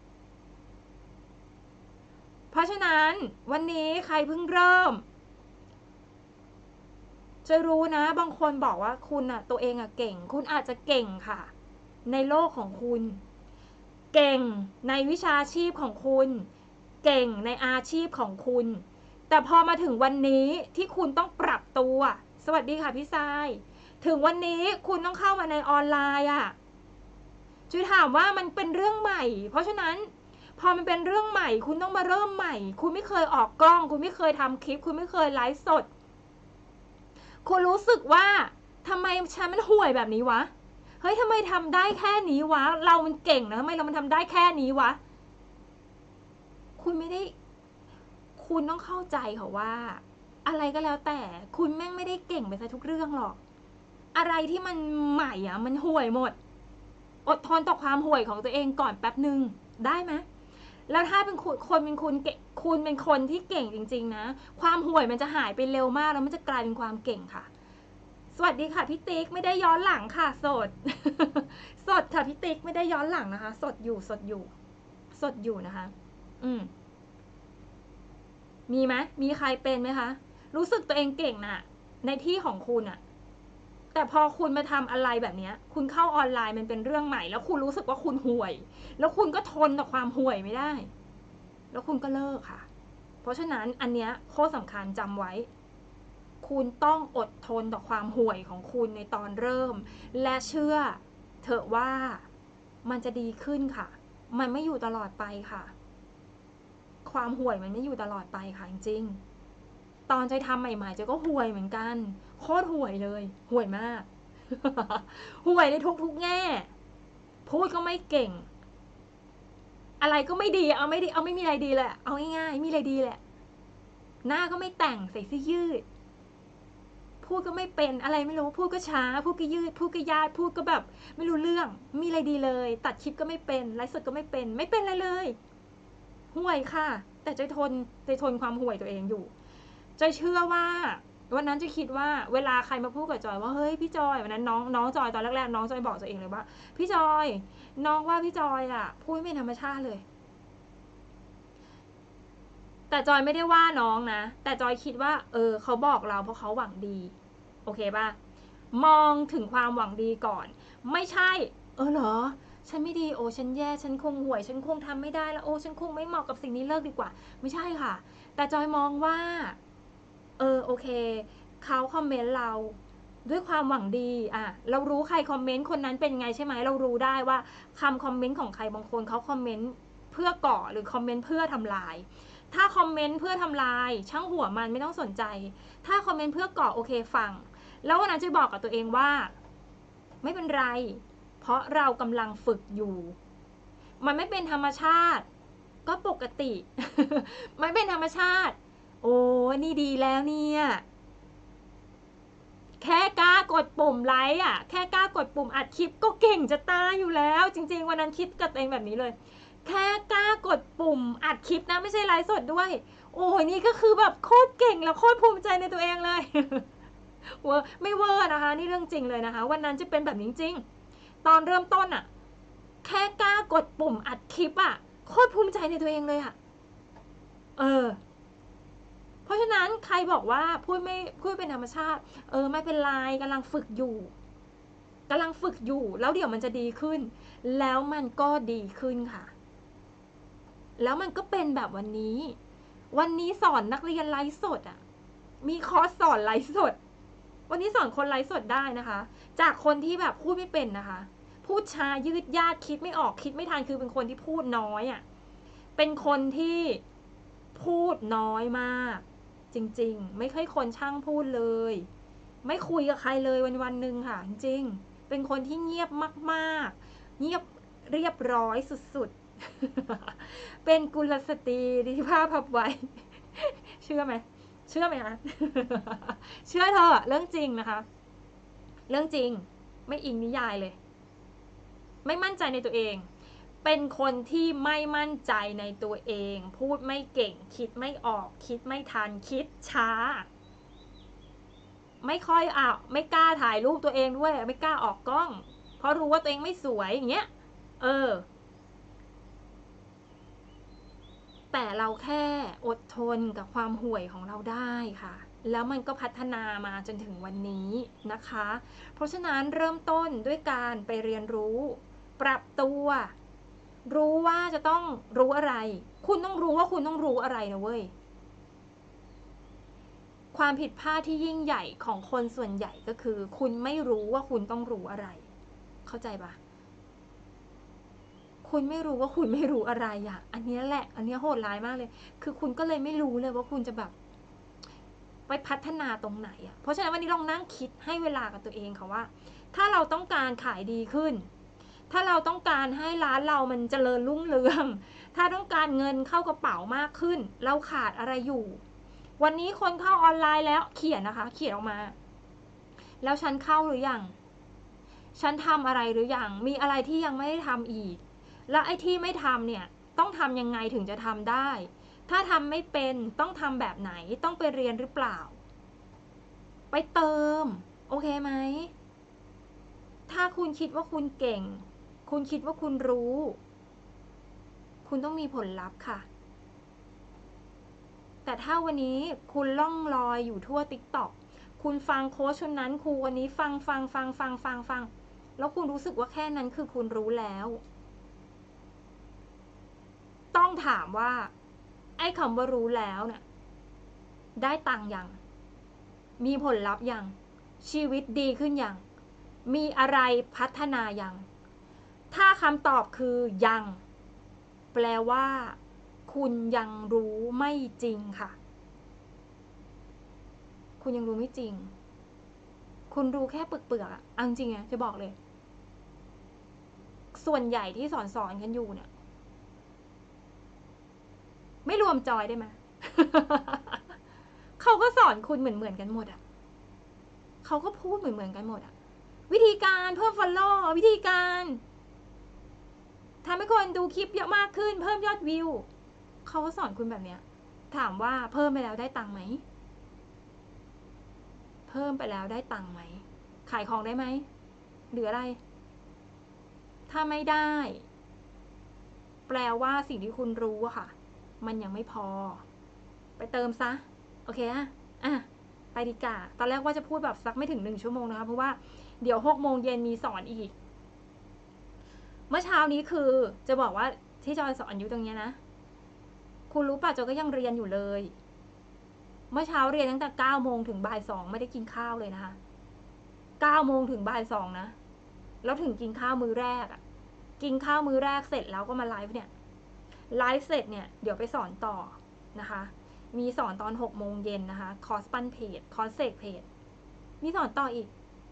เพราะฉะนั้นวันนี้ใครเพิ่งเริ่มจะรู้นะบางคนบอกว่าคุณอะตัวเองอะเก่งคุณอาจจะเก่งค่ะในโลกของคุณเก่งในวิชาชีพของคุณเก่งในอาชีพของคุณแต่พอมาถึงวันนี้ที่คุณต้องปรับตัวสวัสดีค่ะพี่ทรายถึงวันนี้คุณต้องเข้ามาในออนไลน์อะจุยถามว่ามันเป็นเรื่องใหม่เพราะฉะนั้นพอมันเป็นเรื่องใหม่คุณต้องมาเริ่มใหม่คุณไม่เคยออกกล้องคุณไม่เคยทำคลิปคุณไม่เคยไลฟ์สดคุณรู้สึกว่าทำไมฉันมันห่วยแบบนี้วะเฮ้ยทำไมทำได้แค่นี้วะเรามันเก่งนะทำไมเรามันทำได้แค่นี้วะคุณไม่ได้คุณต้องเข้าใจค่ะว่าอะไรก็แล้วแต่คุณแม่งไม่ได้เก่งไปซะทุกเรื่องหรอกอะไรที่มันใหม่อ่ะมันห่วยหมดอดทนต่อความห่วยของตัวเองก่อนแป๊บหนึ่งได้ไหมแล้วถ้าเป็นคนคนเป็นคุณเก่งคุณเป็นคนที่เก่งจริงๆนะความห่วยมันจะหายไปเร็วมากแล้วมันจะกลายเป็นความเก่งค่ะสวัสดีค่ะพี่ติ๊กไม่ได้ย้อนหลังค่ะสด สดค่ะพี่ติ๊กไม่ได้ย้อนหลังนะคะสดอยู่สดอยู่สดอยู่นะคะอืมมีไหมมีใครเป็นไหมคะรู้สึกตัวเองเก่งน่ะในที่ของคุณอะแต่พอคุณมาทำอะไรแบบนี้คุณเข้าออนไลน์มันเป็นเรื่องใหม่แล้วคุณรู้สึกว่าคุณห่วยแล้วคุณก็ทนต่อความห่วยไม่ได้แล้วคุณก็เลิกค่ะเพราะฉะนั้นอันเนี้ยโคตรสำคัญจำไว้คุณต้องอดทนต่อความห่วยของคุณในตอนเริ่มและเชื่อเถอะว่ามันจะดีขึ้นค่ะมันไม่อยู่ตลอดไปค่ะความห่วยมันไม่อยู่ตลอดไปค่ะจริงๆตอนใจทำใหม่ๆเจก็ห่วยเหมือนกันโคตรห่วยเลยห่วยมาก ห่วยในทุกๆแง่พูดก็ไม่เก่งอะไรก็ไม่ดีเอาไม่ดีเอาไม่มีอะไรดีแหละเอาง่ายๆมีอะไรดีแหละหน้าก็ไม่แต่งใส่เสื้อยืดพูดก็ไม่เป็นอะไรไม่รู้พูดก็ช้าพูดก็ยืดพูดก็ยาดพูดก็แบบไม่รู้เรื่องมีอะไรดีเลยตัดคลิปก็ไม่เป็นไลฟ์สดก็ไม่เป็นไม่เป็นอะไรเลยห่วยค่ะแต่ใจทนใจทนความห่วยตัวเองอยู่ใจเชื่อว่าวันนั้นจะคิดว่าเวลาใครมาพูดกับจอยว่าเฮ้ยพี่จอยวันนั้นน้องน้องจอยตอนแรกๆน้องจอยบอกตัวเองเลยว่าพี่จอยน้องว่าพี่จอยอ่ะพูดไม่ธรรมชาติเลยแต่จอยไม่ได้ว่าน้องนะแต่จอยคิดว่าเออเขาบอกเราเพราะเขาหวังดีโอเคป่ะมองถึงความหวังดีก่อนไม่ใช่เออเหรอฉันไม่ดีโอ้ฉันแย่ฉันคงห่วยฉันคงทำไม่ได้แล้วโอ้ฉันคงไม่เหมาะกับสิ่งนี้เลิกดีกว่าไม่ใช่ค่ะแต่จอยมองว่าเออโอเคเขาคอมเมนต์เราด้วยความหวังดีอ่ะเรารู้ใครคอมเมนต์คนนั้นเป็นไงใช่ไหมเรารู้ได้ว่าคำคอมเมนต์ของใครบางคนเขาคอมเมนต์เพื่อก่อหรือคอมเมนต์เพื่อทำลายถ้าคอมเมนต์เพื่อทำลายช่างหัวมันไม่ต้องสนใจถ้าคอมเมนต์เพื่อก่อโอเคฟังแล้ววันนั้นจะบอกกับตัวเองว่าไม่เป็นไรเพราะเรากำลังฝึกอยู่มันไม่เป็นธรรมชาติก็ปกติ ไม่เป็นธรรมชาติโอ้นี่ดีแล้วเนี่ยแค่กล้ากดปุ่มไลค์อ่ะแค่กล้ากดปุ่มอัดคลิปก็เก่งจะตายอยู่แล้วจริงๆวันนั้นคิดกับตัวเองแบบนี้เลยแค่กล้ากดปุ่มอัดคลิปนะไม่ใช่ไลฟ์สดด้วยโอ้ยนี่ก็คือแบบโคตรเก่งแล้วโคตรภูมิใจในตัวเองเลย เวอร์ไม่เวอร์นะคะนี่เรื่องจริงเลยนะคะวันนั้นจะเป็นแบบนี้จริงตอนเริ่มต้นอ่ะแค่กล้ากดปุ่มอัดคลิปอ่ะโคตรภูมิใจในตัวเองเลยอ่ะเออเพราะฉะนั้นใครบอกว่าพูดไม่พูดเป็นธรรมชาติเออไม่เป็นไรกำลังฝึกอยู่กำลังฝึกอยู่แล้วเดี๋ยวมันจะดีขึ้นแล้วมันก็ดีขึ้นค่ะแล้วมันก็เป็นแบบวันนี้วันนี้สอนนักเรียนไลฟ์สดอ่ะมีคอร์สสอนไลฟ์สดวันนี้สอนคนไลฟ์สดได้นะคะจากคนที่แบบพูดไม่เป็นนะคะพูดช้ายืดยาดคิดไม่ออกคิดไม่ทันคือเป็นคนที่พูดน้อยอะ่ะเป็นคนที่พูดน้อยมากจริงๆไม่ค่อยคนช่างพูดเลยไม่คุยกับใครเลยวันวันหนึ่งค่ะจริงๆเป็นคนที่เงียบมากๆเงียบเรียบร้อยสุดๆเป็นกุลสตรีที่ภาพพับไว้เชื่อไหมเชื่อไหมคะ เชื่อเธอเรื่องจริงนะคะเรื่องจริงไม่อิงนิยายเลยไม่มั่นใจในตัวเองเป็นคนที่ไม่มั่นใจในตัวเองพูดไม่เก่งคิดไม่ออกคิดไม่ทันคิดช้าไม่ค่อยอ่ะไม่กล้าถ่ายรูปตัวเองด้วยไม่กล้าออกกล้องเพราะรู้ว่าตัวเองไม่สวยอย่างเงี้ยเออแต่เราแค่อดทนกับความห่วยของเราได้ค่ะแล้วมันก็พัฒนามาจนถึงวันนี้นะคะเพราะฉะนั้นเริ่มต้นด้วยการไปเรียนรู้ปรับตัวรู้ว่าจะต้องรู้อะไรคุณต้องรู้ว่าคุณต้องรู้อะไรนะเว้ยความผิดพลาดที่ยิ่งใหญ่ของคนส่วนใหญ่ก็คือคุณไม่รู้ว่าคุณต้องรู้อะไรเข้าใจปะคุณไม่รู้ว่าคุณไม่รู้อะไรอ่ะอันนี้แหละอันนี้โหดร้ายมากเลยคือคุณก็เลยไม่รู้เลยว่าคุณจะแบบไปพัฒนาตรงไหนอ่ะเพราะฉะนั้นวันนี้ลองนั่งคิดให้เวลากับตัวเองค่ะว่าถ้าเราต้องการขายดีขึ้นถ้าเราต้องการให้ร้านเรามันเจริญรุ่งเรืองถ้าต้องการเงินเข้ากระเป๋ามากขึ้นเราขาดอะไรอยู่วันนี้คนเข้าออนไลน์แล้วเขียนนะคะเขียนออกมาแล้วฉันเข้าหรือยังฉันทำอะไรหรือยังมีอะไรที่ยังไม่ได้ทำอีกแล้วไอ้ที่ไม่ทำเนี่ยต้องทำยังไงถึงจะทำได้ถ้าทำไม่เป็นต้องทำแบบไหนต้องไปเรียนหรือเปล่าไปเติมโอเคไหมถ้าคุณคิดว่าคุณเก่งคุณคิดว่าคุณรู้คุณต้องมีผลลัพธ์ค่ะแต่ถ้าวันนี้คุณล่องลอยอยู่ทั่ว ติ๊กต็อก คุณฟังโค้ชคนนั้นครูวันนี้ฟังฟังฟังฟังฟังฟังแล้วคุณรู้สึกว่าแค่นั้นคือคุณรู้แล้วต้องถามว่าไอ้คำว่ารู้แล้วเนี่ยได้ตังค์ยังมีผลลัพธ์ยังชีวิตดีขึ้นยังมีอะไรพัฒนายังถ้าคำตอบคือยังแปลว่าคุณยังรู้ไม่จริงค่ะคุณยังรู้ไม่จริงคุณรู้แค่เปลือกๆอะเอาจริงๆจะบอกเลยส่วนใหญ่ที่สอนสอนกันอยู่เนี่ยไม่รวมจอยได้ไหม เขาก็สอนคุณเหมือนเหมือนกันหมดอ่ะเขาก็พูดเหมือนเหมือนกันหมดอ่ะวิธีการเพิ่ม follow วิธีการทำให้คนดูคลิปเยอะมากขึ้นเพิ่มยอดวิวเขาก็สอนคุณแบบเนี้ยถามว่าเพิ่มไปแล้วได้ตังค์ไหมเพิ่มไปแล้วได้ตังค์ไหมขายของได้ไหมหรืออะไรถ้าไม่ได้แปลว่าสิ่งที่คุณรู้อะค่ะมันยังไม่พอไปเติมซะโอเคอะอ่ะไปดีกว่าตอนแรกว่าจะพูดแบบสักไม่ถึงหนึ่งชั่วโมงนะคะเพราะว่าเดี๋ยวหกโมงเย็นมีสอนอีกเมื่อเช้านี้คือจะบอกว่าที่จอยสอนอยู่ตรงนี้นะคุณรู้ป่ะจอยก็ยังเรียนอยู่เลยเมื่อเช้าเรียนตั้งแต่เก้าโมงถึงบ่ายสองไม่ได้กินข้าวเลยนะคะเก้าโมงถึงบ่ายสองนะแล้วถึงกินข้าวมื้อแรกอะกินข้าวมื้อแรกเสร็จแล้วก็มาไลฟ์เนี่ยไลฟ์เสร็จเนี่ยเดี๋ยวไปสอนต่อนะคะมีสอนตอนหกโมงเย็นนะคะคอร์สปั้นเพจคอร์สเสกเพจมีสอนต่ออีก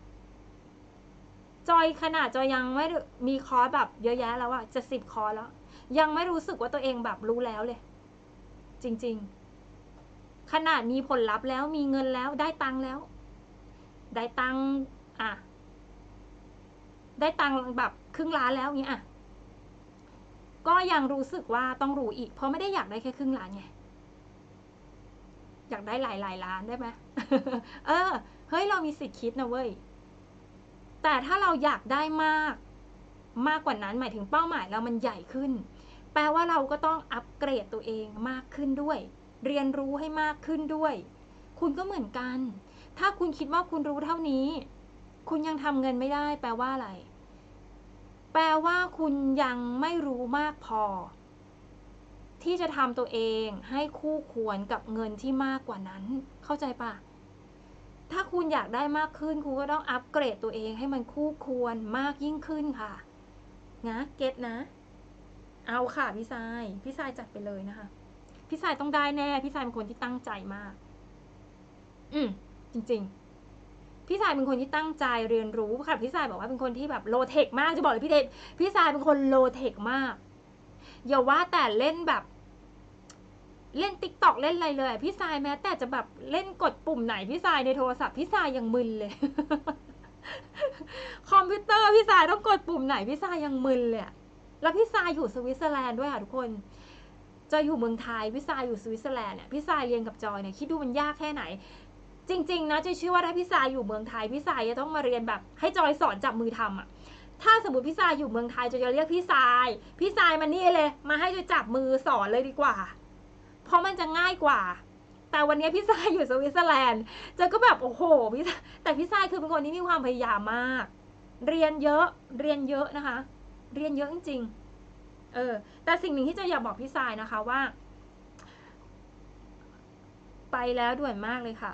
จอยขนาดจอยยังไม่มีคอร์สแบบเยอะแยะแล้วอะจะสิบคอร์สแล้วยังไม่รู้สึกว่าตัวเองแบบรู้แล้วเลยจริงๆขนาดมีผลลัพธ์แล้วมีเงินแล้วได้ตังค์แล้วได้ตังค์อ่ะได้ตังค์แบบครึ่งล้านแล้วเงี้ยอ่ะก็ยังรู้สึกว่าต้องรู้อีกเพราะไม่ได้อยากได้แค่ครึ่งล้านไงอยากได้หลายหลายล้านได้ไหม เออเฮ้ยเรามีสิทธิ์คิดนะเว้ยแต่ถ้าเราอยากได้มากมากกว่านั้นหมายถึงเป้าหมายเรามันใหญ่ขึ้นแปลว่าเราก็ต้องอัปเกรดตัวเองมากขึ้นด้วยเรียนรู้ให้มากขึ้นด้วยคุณก็เหมือนกันถ้าคุณคิดว่าคุณรู้เท่านี้คุณยังทำเงินไม่ได้แปลว่าอะไรแปลว่าคุณยังไม่รู้มากพอที่จะทำตัวเองให้คู่ควรกับเงินที่มากกว่านั้นเข้าใจปะถ้าคุณอยากได้มากขึ้นคุณก็ต้องอัปเกรดตัวเองให้มันคู่ควรมากยิ่งขึ้นค่ะนะเก็ตนะเอาค่ะพี่ทรายพี่ทรายจัดไปเลยนะคะพี่ทรายต้องได้แน่พี่ทรายเป็นคนที่ตั้งใจมากอืมจริงๆพี่ทรายเป็นคนที่ตั้งใจเรียนรู้ค่ะพี่ทรายบอกว่าเป็นคนที่แบบโลเทคมากจะบอกเลยพี่เทพพี่ทรายเป็นคนโลเทคมากอย่าว่าแต่เล่นแบบเล่นติ๊กต็อกเล่นอะไรเลยพี่ทรายแม้แต่จะแบบเล่นกดปุ่มไหนพี่ทรายในโทรศัพท์พี่ทรายยังมึนเลย คอมพิวเตอร์พี่ทรายต้องกดปุ่มไหนพี่ทรายยังมึนเลยแล้วพี่ทรายอยู่สวิตเซอร์แลนด์ด้วยค่ะทุกคนจะอยู่เมืองไทยพี่ทรายอยู่สวิตเซอร์แลนด์เนี่ยพี่ทรายเรียนกับจอยเนี่ยคิดดูมันยากแค่ไหนจริงๆนะจะเชื่อว่าถ้าพี่ทรายอยู่เมืองไทยพี่ทรายจะต้องมาเรียนแบบให้จอยสอนจับมือทำอ่ะถ้าสมมติพี่ทรายอยู่เมืองไทยจะจะเรียกพี่ทรายพี่ทรายมานี่เลยมาให้จอยจับมือสอนเลยดีกว่าเพราะมันจะง่ายกว่าแต่วันนี้พี่ทรายอยู่สวิตเซอร์แลนด์เจอก็แบบโอ้โหพี่แต่พี่ทรายคือเป็นคนที่มีความพยายามมากเรียนเยอะเรียนเยอะนะคะเรียนเยอะจริงๆเออแต่สิ่งหนึ่งที่จะอยากบอกพี่ทรายนะคะว่าไปแล้วด่วนมากเลยค่ะ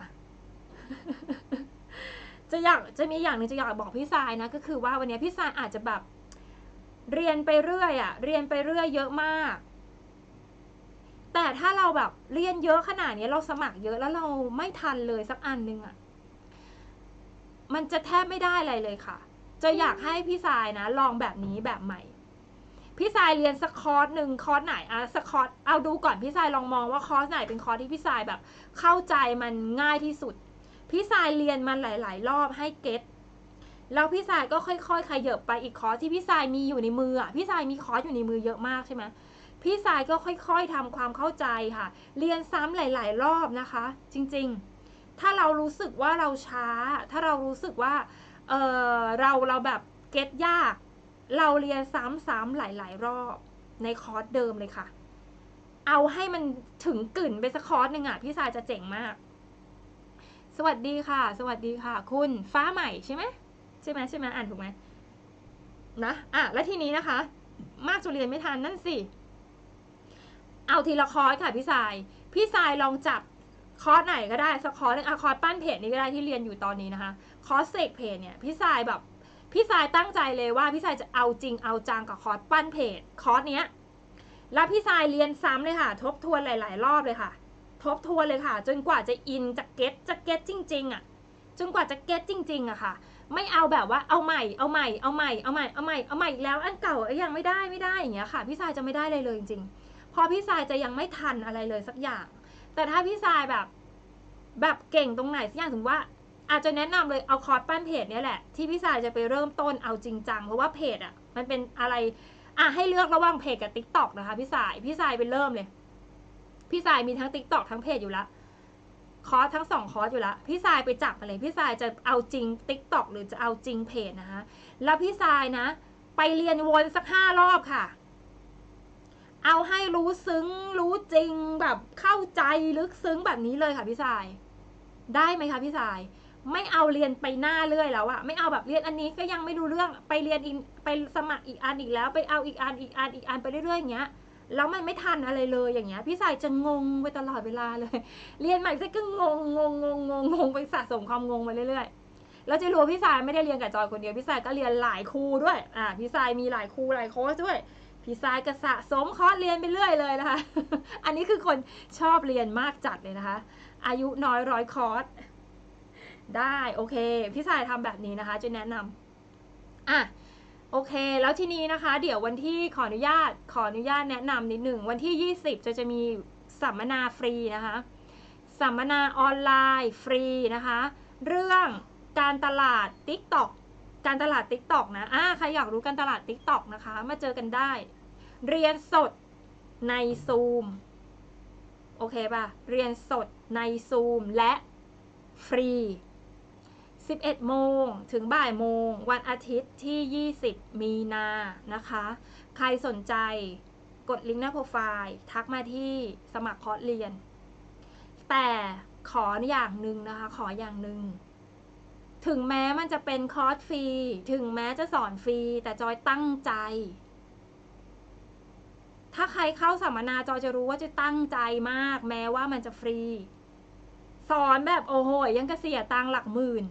จะอยากจะมีอย่างหนึ่งจะอยากบอกพี่ทรายนะก็คือว่าวันนี้พี่ทรายอาจจะแบบเรียนไปเรื่อยอะเรียนไปเรื่อยเยอะมากแต่ถ้าเราแบบเรียนเยอะขนาดนี้เราสมัครเยอะแล้วเราไม่ทันเลยสักอันนึงอะมันจะแทบไม่ได้อะไรเลยค่ะจะอยากให้พี่ทรายนะลองแบบนี้แบบใหม่พี่ทรายเรียนสักคอร์สหนึ่งคอร์สไหนอะสักคอร์สเอาดูก่อนพี่ทรายลองมองว่าคอร์สไหนเป็นคอร์สที่พี่ทรายแบบเข้าใจมันง่ายที่สุดพี่ทรายเรียนมันหลายๆรอบให้เก็ตแล้วพี่ทรายก็ค่อยๆขยับไปอีกคอร์สที่พี่ทรายมีอยู่ในมืออะพี่ทรายมีคอร์สอยู่ในมือเยอะมากใช่ไหมพี่ทรายก็ค่อยๆทำความเข้าใจค่ะเรียนซ้ำหลายๆรอบนะคะจริงๆถ้าเรารู้สึกว่าเราช้าถ้าเรารู้สึกว่าเออเราเราแบบเก็ตยากเราเรียนซ้ำๆหลายๆรอบในคอร์สเดิมเลยค่ะเอาให้มันถึงกึ่นไปสักคอร์สหนึ่งอ่ะพี่ทรายจะเจ๋งมากสวัสดีค่ะสวัสดีค่ะคุณฟ้าใหม่ใช่ไหมใช่ไหมใช่ไหมอ่านถูกไหมนะอ่ะแล้วทีนี้นะคะมากจนเรียนไม่ทันนั่นสิเอาทีละคอร์สค่ะพี่ทรายพี่ทรายลองจับคอร์สไหนก็ได้สักคอร์สนึงอะคอร์สปั้นเพจนี้ก็ได้ที่เรียนอยู่ตอนนี้นะคะคอร์สเสกเพจเนี่ยพี่ทรายแบบพี่ทรายตั้งใจเลยว่าพี่ทรายจะเอาจริงเอาจังกับคอร์สปั้นเพจคอร์สเนี้ยแล้วพี่ทรายเรียนซ้ำเลยค่ะทบทวนหลายๆรอบเลยค่ะทบทวนเลยค่ะจนกว่าจะอินจะเก็ตจะเก็ตจริงๆอ่ะจนกว่าจะเก็ตจริงๆอะค่ะไม่เอาแบบว่าเอาใหม่เอาใหม่เอาใหม่เอาใหม่เอาใหม่เอาใหม่แล้วอันเก่ายังไม่ได้ไม่ได้อย่างเงี้ยค่ะพี่ทรายจะไม่ได้เลยเลยจริงๆพอพี่ทรายจะยังไม่ทันอะไรเลยสักอย่างแต่ถ้าพี่ทรายแบบแบบเก่งตรงไหนสักอย่างถึงว่าอาจจะแนะนำเลยเอาคอร์สปั้นเพจเนี้ยแหละที่พี่ทรายจะไปเริ่มต้นเอาจริงจังเพราะว่าเพจอ่ะมันเป็นอะไรอ่ะให้เลือกระหว่างเพจกับ ติ๊กต็อก นะคะพี่ทรายพี่ทรายไปเริ่มเลยพี่ทรายมีทั้ง ติ๊กต็อก ทั้งเพจอยู่แล้วคอร์สทั้งสองคอร์สอยู่แล้วพี่ทรายไปจับมาเลยพี่ทรายจะเอาจริง ติ๊กต็อก หรือจะเอาจริงเพจนะคะแล้วพี่ทรายนะไปเรียนวนสักห้ารอบค่ะเอาให้รู้ซึ้งรู้จริงแบบเข้าใจลึกซึ้งแบบนี้เลยค่ะพี่ทรายได้ไหมคะพี่ทรายไม่เอาเรียนไปหน้าเรื่อยแล้วอะไม่เอาแบบเรียนอันนี้ก็ยังไม่รู้เรื่องไปเรียนอีกไปสมัครอีกอันอีกแล้วไปเอาอีกอันอีกอันอีกอันไปเรื่อยๆอย่างเงี้ยแล้วมันไม่ทันอะไรเลยอย่างเงี้ยพี่ทรายจะงงไปตลอดเวลาเลยเรียนใหม่ก็งงงงงงงงงไปสะสมความงงไปเรื่อยๆแล้วจะรู้พี่ทรายไม่ได้เรียนกับจอยคนเดียวพี่ทรายก็เรียนหลายครูด้วยอ่าพี่ทรายมีหลายครูหลายโค้ชด้วยพี่ทรายก็สะสมคอร์สเรียนไปเรื่อยเลยนะคะอันนี้คือคนชอบเรียนมากจัดเลยนะคะอายุน้อยร้อยคอร์สได้โอเคพี่ทรายทำแบบนี้นะคะจะแนะนำอ่ะโอเคแล้วทีนี้นะคะเดี๋ยววันที่ขออนุญาตขออนุญาตแนะนำนิดหนึ่งวันที่ยี่สิบจะจะมีสัมมนาฟรีนะคะสัมมนาออนไลน์ฟรีนะคะเรื่องการตลาด ติ๊กต็อก การตลาด ติ๊กต็อก นะอ่ะใครอยากรู้การตลาด ติ๊กต็อก นะคะมาเจอกันได้เรียนสดในซูมโอเคป่ะเรียนสดในซูมและฟรีสิบเอ็ดโมงถึงบ่ายโมงวันอาทิตย์ที่ยี่สิบมีนานะคะใครสนใจกดลิงก์หน้าโปรไฟล์ทักมาที่สมัครคอร์สเรียนแต่ขออย่างหนึ่งนะคะขออย่างหนึ่งถึงแม้มันจะเป็นคอร์สฟรีถึงแม้จะสอนฟรีแต่จอยตั้งใจถ้าใครเข้าสัมมนาจอยจะรู้ว่าจะตั้งใจมากแม้ว่ามันจะฟรีสอนแบบโอ้โหยังกระเสียตังหลักหมื่น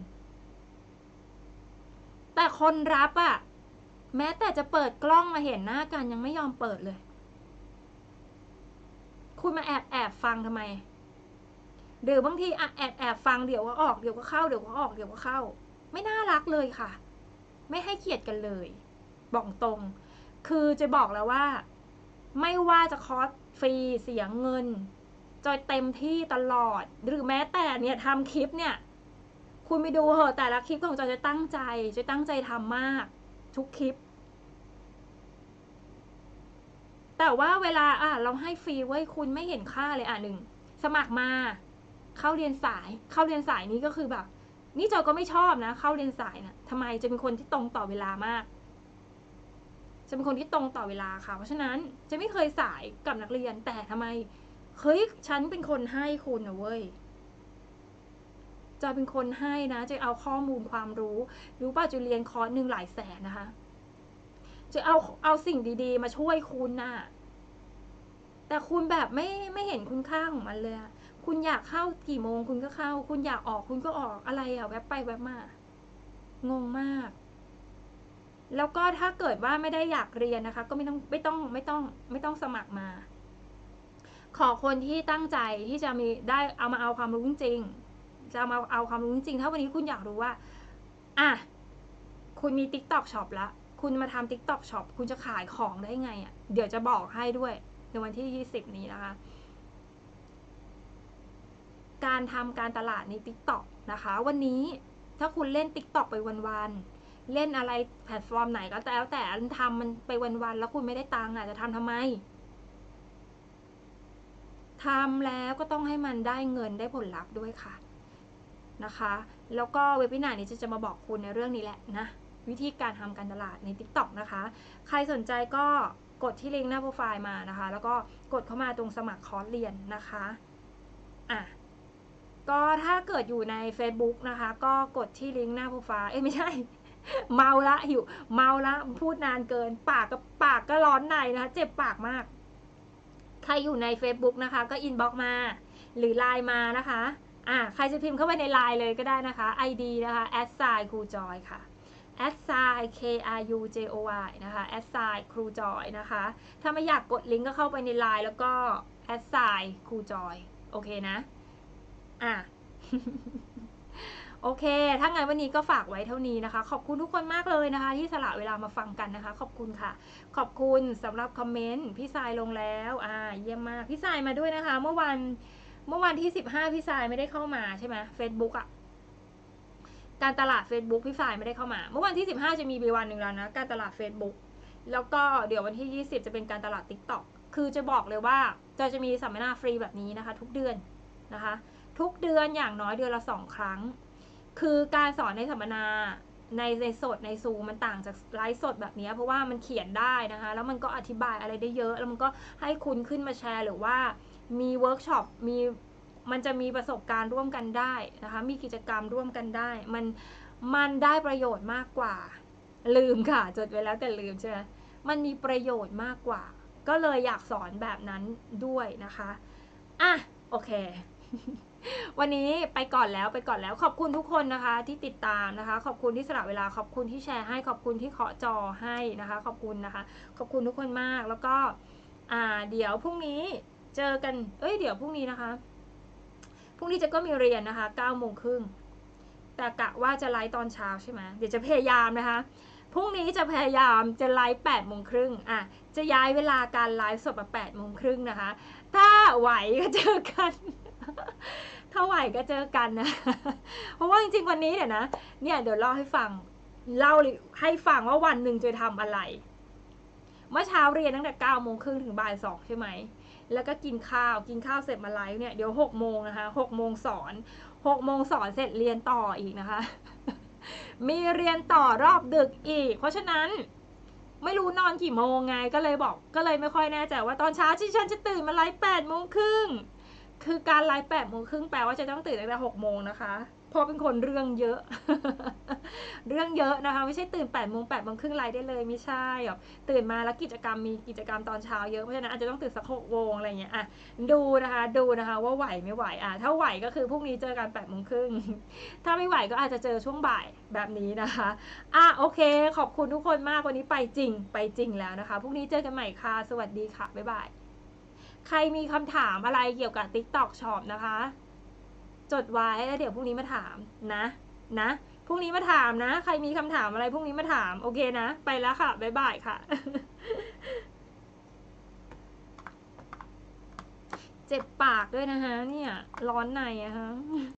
แต่คนรับอะแม้แต่จะเปิดกล้องมาเห็นหน้ากันยังไม่ยอมเปิดเลยคุณมาแอบแอบฟังทำไมหรือบางทีอะแอบแอบฟังเดี๋ยวก็ออกเดี๋ยวก็เข้าเดี๋ยวก็ออกเดี๋ยวก็เข้าไม่น่ารักเลยค่ะไม่ให้เกียรติกันเลยบอกตรงคือจะบอกแล้วว่าไม่ว่าจะคอร์สฟรีเสียเงินจอยเต็มที่ตลอดหรือแม้แต่เนี่ยทำคลิปเนี่ยคุณไปดูเหอะแต่ละคลิปของจอยจะตั้งใจจะตั้งใจทำมากทุกคลิปแต่ว่าเวลาอ่ะเราให้ฟรีไว้คุณไม่เห็นค่าเลยอ่ะหนึ่งสมัครมาเข้าเรียนสายเข้าเรียนสายนี้ก็คือแบบนี่จอยก็ไม่ชอบนะเข้าเรียนสายนะทำไมจะเป็นคนที่ตรงต่อเวลามากจะเป็นคนที่ตรงต่อเวลาค่ะเพราะฉะนั้นจะไม่เคยสายกับนักเรียนแต่ทำไมเฮ้ยฉันเป็นคนให้คุณนะเว้ยจะเป็นคนให้นะจะเอาข้อมูลความรู้รู้ป่ะจะเรียนคอร์สหนึ่งหลายแสนนะคะจะเอาเอาสิ่งดีๆมาช่วยคุณน่ะแต่คุณแบบไม่ไม่เห็นคุณค่าของมันเลยอะคุณอยากเข้ากี่โมงคุณก็เข้าคุณอยากออกคุณก็ออกอะไรอะแวบไปแวบมางงมากแล้วก็ถ้าเกิดว่าไม่ได้อยากเรียนนะคะก็ไม่ต้องไม่ต้องไม่ต้องไม่ต้องสมัครมาขอคนที่ตั้งใจที่จะมีได้เอามาเอาความรู้จริงจะมาเอาความรู้จริงถ้าวันนี้คุณอยากรู้ว่าอ่ะคุณมี TikTok Shop ละคุณมาทำ TikTok Shop คุณจะขายของได้ไงอ่ะเดี๋ยวจะบอกให้ด้วยในวันที่ยี่สิบนี้นะคะการทำการตลาดใน TikTok นะคะวันนี้ถ้าคุณเล่น TikTok ไปวันๆเล่นอะไรแพลตฟอร์มไหนก็แล้วแต่ทำมันไปวันๆแล้วคุณไม่ได้ตังค์อ่ะจะทำทำไมทำแล้วก็ต้องให้มันได้เงินได้ผลลัพธ์ด้วยค่ะนะคะแล้วก็เว็บวินานี้จะจะมาบอกคุณในเรื่องนี้แหละนะวิธีการทำการตลาดใน TikTok นะคะใครสนใจก็กดที่ลิงก์หน้าโปรไฟล์มานะคะแล้วก็กดเข้ามาตรงสมัครคอร์สเรียนนะคะอ่ะก็ถ้าเกิดอยู่ใน Facebook นะคะก็กดที่ลิงก์หน้าโปรไฟล์เอ้ยไม่ใช่เมาละหิวเมาละพูดนานเกินปากก็ปากก็ร้อนในนะคะเจ็บปากมากใครอยู่ใน Facebook นะคะก็อินบ็อกซ์มาหรือไลน์มานะคะอ่าใครจะพิมพ์เข้าไปในไลน์เลยก็ได้นะคะ ไอ ดี นะคะ แอท ไซน์ ครูจอย ค่ะ แอท ไซน์ เค อาร์ ยู จอย นะคะ แอท ไซน์ ครูจอย นะคะถ้าไม่อยากกดลิงก์ก็เข้าไปในไลน์แล้วก็ แอท ไซน์ ครูจอย โอเคนะอ่ะ โอเคถ้างั้นวันนี้ก็ฝากไว้เท่านี้นะคะขอบคุณทุกคนมากเลยนะคะที่สละเวลามาฟังกันนะคะขอบคุณค่ะขอบคุณสำหรับคอมเมนต์พี่ทรายลงแล้วอ่าเยี่ยมมากพี่ทรายมาด้วยนะคะเมื่อวันเมื่อวันที่สิบห้าพี่ทรายไม่ได้เข้ามาใช่ไหม Facebook อ่ะการตลาด Facebook พี่ทรายไม่ได้เข้ามาเมื่อวันที่สิบห้าจะมีปีวันหนึ่งแล้วนะการตลาด Facebook แล้วก็เดี๋ยววันที่ยี่สิบจะเป็นการตลาด TikTok คือจะบอกเลยว่าจะจะมีสัมมนาฟรีแบบนี้นะคะทุกเดือนนะคะทุกเดือนอย่างน้อยเดือนละสองครั้งคือการสอนในสัมมนาในในสดในซูมมันต่างจากไลฟ์สดแบบนี้เพราะว่ามันเขียนได้นะคะแล้วมันก็อธิบายอะไรได้เยอะแล้วมันก็ให้คุณขึ้นมาแชร์หรือว่ามีเวิร์กช็อปมีมันจะมีประสบการณ์ร่วมกันได้นะคะมีกิจกรรมร่วมกันได้มันมันได้ประโยชน์มากกว่าลืมค่ะจดไว้แล้วแต่ลืมใช่ไหมมันมีประโยชน์มากกว่าก็เลยอยากสอนแบบนั้นด้วยนะคะอ่ะโอเควันนี้ไปก่อนแล้วไปก่อนแล้วขอบคุณทุกคนนะคะที่ติดตามนะคะขอบคุณที่สละเวลาขอบคุณที่แชร์ให้ขอบคุณที่เคาะจอให้นะคะขอบคุณนะคะขอบคุณทุกคนมากแล้วก็อ่าเดี๋ยวพรุ่งนี้เจอกันเอ้ยเดี๋ยวพรุ่งนี้นะคะพรุ่งนี้จะก็มีเรียนนะคะเก้าโมงครึ่งแต่กะว่าจะไลฟ์ตอนเช้าใช่ไหมเดี๋ยวจะพยายามนะคะพรุ่งนี้จะพยายามจะไลฟ์แปดโมงครึ่งอ่ะจะย้ายเวลาการไลฟ์สดมาแปดโมงครึ่งนะคะถ้าไหวก็เจอกันถ้าไหวก็เจอกันนะเพราะว่าจริงๆวันนี้เนี่ยนะเนี่ยเดี๋ยวเล่าให้ฟังเล่าให้ฟังว่าวันหนึ่งจะทำอะไรเมื่อเช้าเรียนตั้งแต่เก้าโมงครึ่งถึงบ่ายสองใช่ไหมแล้วก็กินข้าวกินข้าวเสร็จมาไลฟ์เนี่ยเดี๋ยวหกโมงนะคะหกโมงสอนหกโมงสอนเสร็จเรียนต่ออีกนะคะมีเรียนต่อรอบดึกอีกเพราะฉะนั้นไม่รู้นอนกี่โมงไงก็เลยบอกก็เลยไม่ค่อยแน่ใจว่าตอนเช้าที่ฉันจะตื่นมาไลฟ์แปดโมงครึ่งคือการไลฟ์แปดโมงครึ่งแปลว่าจะต้องตื่นตั้งแต่หกโมงนะคะเพราะเป็นคนเรื่องเยอะเรื่องเยอะนะคะไม่ใช่ตื่นแปดโมงแปดโมงครึ่งไลฟ์ได้เลยไม่ใช่แบบตื่นมาแล้วกิจกรรมมีกิจกรรมตอนเช้าเยอะเพราะฉะนั้นอาจจะต้องตื่นสักหกโมงอะไรเงี้ยอ่ะดูนะคะดูนะคะว่าไหวไม่ไหวอ่ะถ้าไหวก็คือพรุ่งนี้เจอกันแปดโมงครึ่งถ้าไม่ไหวก็อาจจะเจอช่วงบ่ายแบบนี้นะคะอ่ะโอเคขอบคุณทุกคนมากวันนี้ไปจริงไปจริงแล้วนะคะพรุ่งนี้เจอกันใหม่ค่ะสวัสดีค่ะบ๊ายบายใครมีคำถามอะไรเกี่ยวกับ TikTok Shop นะคะจดไว้แล้วเดี๋ยวพรุ่งนี้มาถามนะนะพรุ่งนี้มาถามนะใครมีคำถามอะไรพรุ่งนี้มาถามโอเคนะไปแล้วค่ะบ๊ายบายค่ะเจ็บปากด้วยนะคะเนี่ยร้อนในอะฮะ